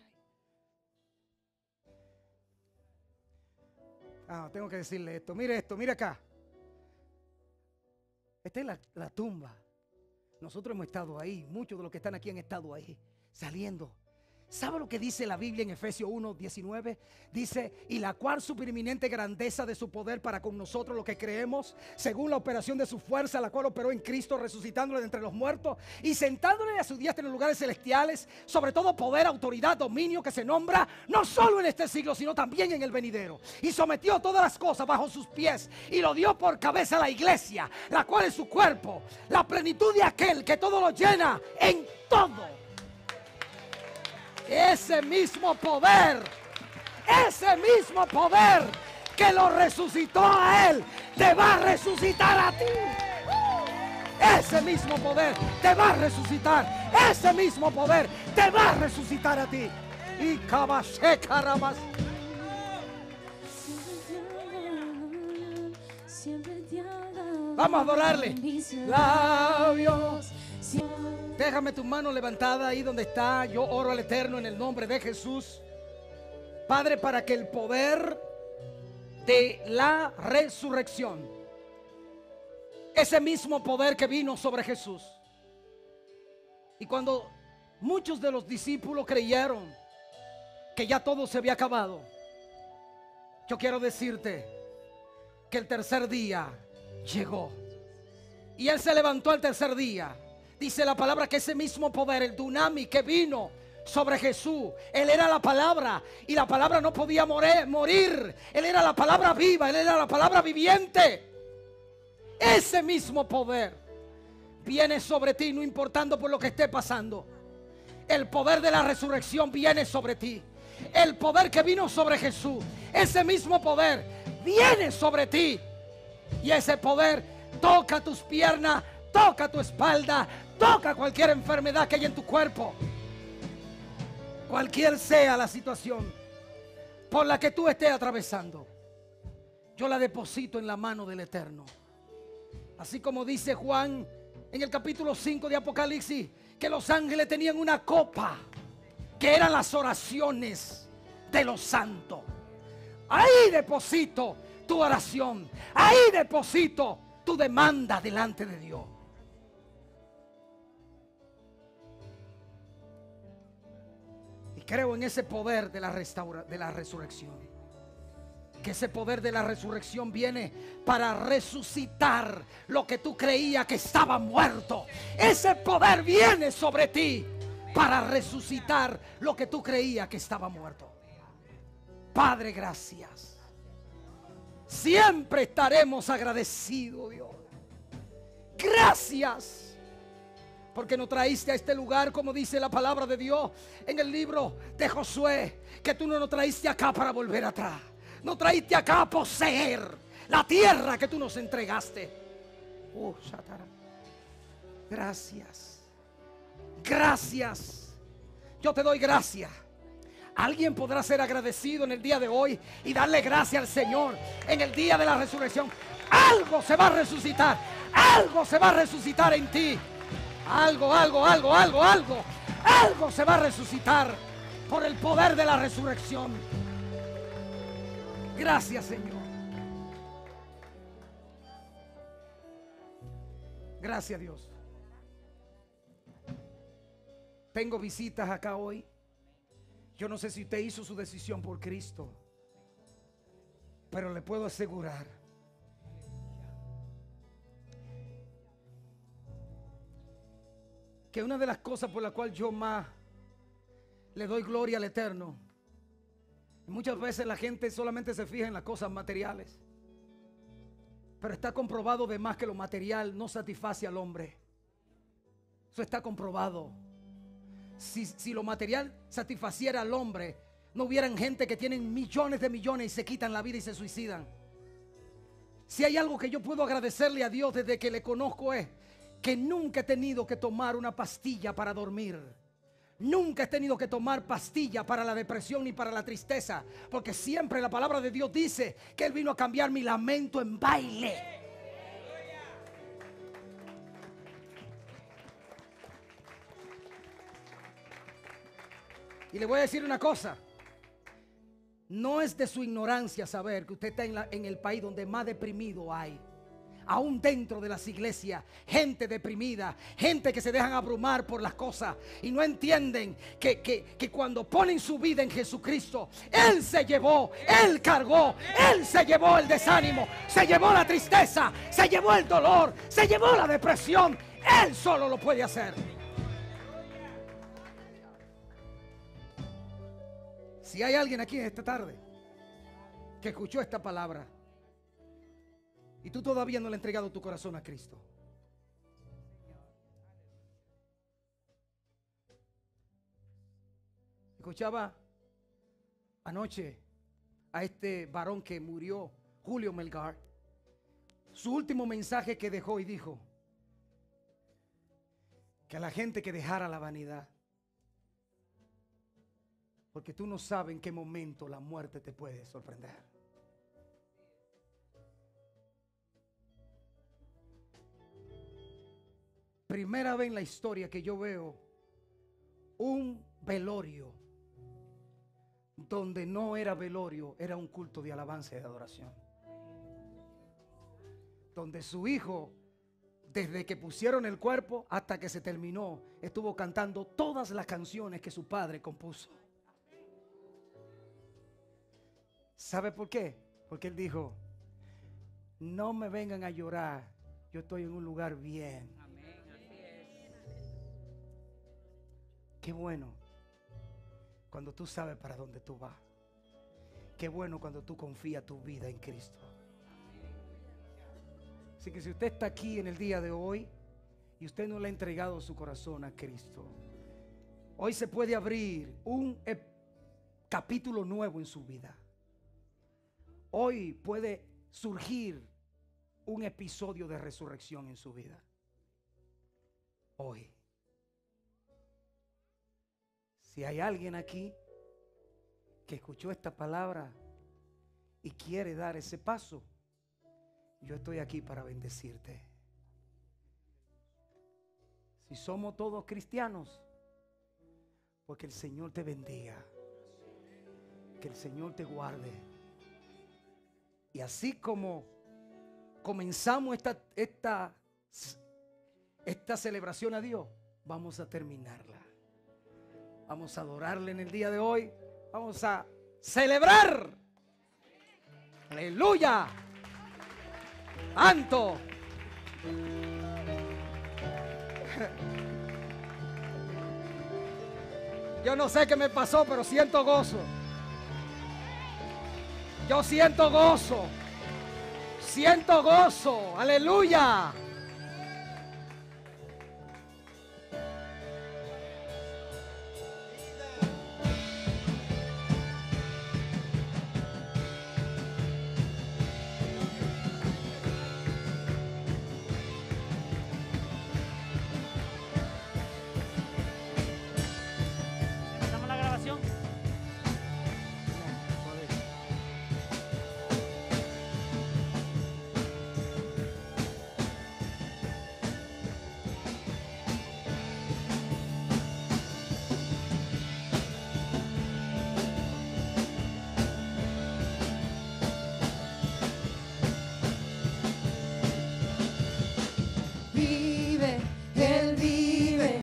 ay. Tengo que decirle esto. Mire esto, mire acá. Esta es la tumba. Nosotros hemos estado ahí. Muchos de los que están aquí han estado ahí, saliendo. ¿Sabe lo que dice la Biblia en Efesios 1:19? Dice, y la cual su preeminente grandeza de su poder para con nosotros los que creemos, según la operación de su fuerza, la cual operó en Cristo, resucitándole de entre los muertos y sentándole a su diestra en los lugares celestiales, sobre todo poder, autoridad, dominio que se nombra no solo en este siglo, sino también en el venidero. Y sometió todas las cosas bajo sus pies y lo dio por cabeza a la iglesia, la cual es su cuerpo, la plenitud de aquel que todo lo llena en todo. Ese mismo poder que lo resucitó a él, te va a resucitar a ti. Ese mismo poder te va a resucitar. Ese mismo poder te va a resucitar a ti. Y cabasecaramas. Vamos a adorarle. Labios. Déjame tu mano levantada ahí donde está. Yo oro al Eterno en el nombre de Jesús. Padre, para que el poder de la resurrección, ese mismo poder que vino sobre Jesús, y cuando muchos de los discípulos creyeron que ya todo se había acabado, yo quiero decirte que el tercer día llegó. Y Él se levantó al tercer día. Dice la palabra que ese mismo poder, el Dunami que vino sobre Jesús, Él era la palabra y la palabra no podía morir. Él era la palabra viva, Él era la palabra viviente. Ese mismo poder viene sobre ti, no importando por lo que esté pasando. El poder de la resurrección viene sobre ti. El poder que vino sobre Jesús, ese mismo poder viene sobre ti. Y ese poder toca tus piernas, toca tu espalda, toca cualquier enfermedad que hay en tu cuerpo. Cualquier sea la situación por la que tú estés atravesando, yo la deposito en la mano del Eterno. Así como dice Juan en el capítulo 5 de Apocalipsis, que los ángeles tenían una copa que eran las oraciones de los santos. Ahí deposito tu oración, ahí deposito tu demanda delante de Dios. Y creo en ese poder de la resurrección. Que ese poder de la resurrección viene para resucitar lo que tú creías que estaba muerto. Ese poder viene sobre ti para resucitar lo que tú creías que estaba muerto. Padre, gracias. Siempre estaremos agradecidos, Dios. Gracias. Porque nos traíste a este lugar, como dice la palabra de Dios en el libro de Josué, que tú no nos traíste acá para volver atrás. Nos traíste acá a poseer la tierra que tú nos entregaste. Gracias. Gracias. Yo te doy gracias. Alguien podrá ser agradecido en el día de hoy y darle gracias al Señor en el día de la resurrección. Algo se va a resucitar. Algo se va a resucitar en ti. Algo se va a resucitar por el poder de la resurrección. Gracias, Señor. Gracias, Dios. Tengo visitas acá hoy. Yo no sé si usted hizo su decisión por Cristo, pero le puedo asegurar que una de las cosas por la cual yo más le doy gloria al Eterno Y muchas veces la gente solamente se fija en las cosas materiales. Pero está comprobado de más que lo material no satisface al hombre. Eso está comprobado. Si lo material satisfaciera al hombre, no hubieran gente que tienen millones de millones y se quitan la vida y se suicidan. Si hay algo que yo puedo agradecerle a Dios desde que le conozco, es que nunca he tenido que tomar una pastilla para dormir. Nunca he tenido que tomar pastilla para la depresión ni para la tristeza, porque siempre la palabra de Dios dice que Él vino a cambiar mi lamento en baile. Y le voy a decir una cosa. No es de su ignorancia saber que usted está en el país donde más deprimido hay. Aún dentro de las iglesias, gente deprimida, gente que se dejan abrumar por las cosas y no entienden que cuando ponen su vida en Jesucristo, Él se llevó, Él cargó, Él se llevó el desánimo, se llevó la tristeza, se llevó el dolor, se llevó la depresión. Él solo lo puede hacer. Si hay alguien aquí esta tarde que escuchó esta palabra y tú todavía no le has entregado tu corazón a Cristo, escuchaba anoche a este varón que murió, Julio Melgar, su último mensaje que dejó, y dijo que a la gente que dejara la vanidad, porque tú no sabes en qué momento la muerte te puede sorprender. Primera vez en la historia que yo veo un velorio donde no era velorio, era un culto de alabanza y de adoración. Donde su hijo, desde que pusieron el cuerpo hasta que se terminó, estuvo cantando todas las canciones que su padre compuso. ¿Sabe por qué? Porque él dijo: no me vengan a llorar, yo estoy en un lugar bien. Qué bueno cuando tú sabes para dónde tú vas. Qué bueno cuando tú confías tu vida en Cristo. Así que si usted está aquí en el día de hoy y usted no le ha entregado su corazón a Cristo, hoy se puede abrir un capítulo nuevo en su vida. Hoy puede surgir un episodio de resurrección en su vida. Hoy. Si hay alguien aquí que escuchó esta palabra y quiere dar ese paso, yo estoy aquí para bendecirte. Si somos todos cristianos, pues que el Señor te bendiga, que el Señor te guarde. Y así como comenzamos esta celebración a Dios, vamos a terminarla. Vamos a adorarle en el día de hoy. Vamos a celebrar. Aleluya. Santo. Yo no sé qué me pasó, pero siento gozo. Yo siento gozo. Siento gozo. Aleluya.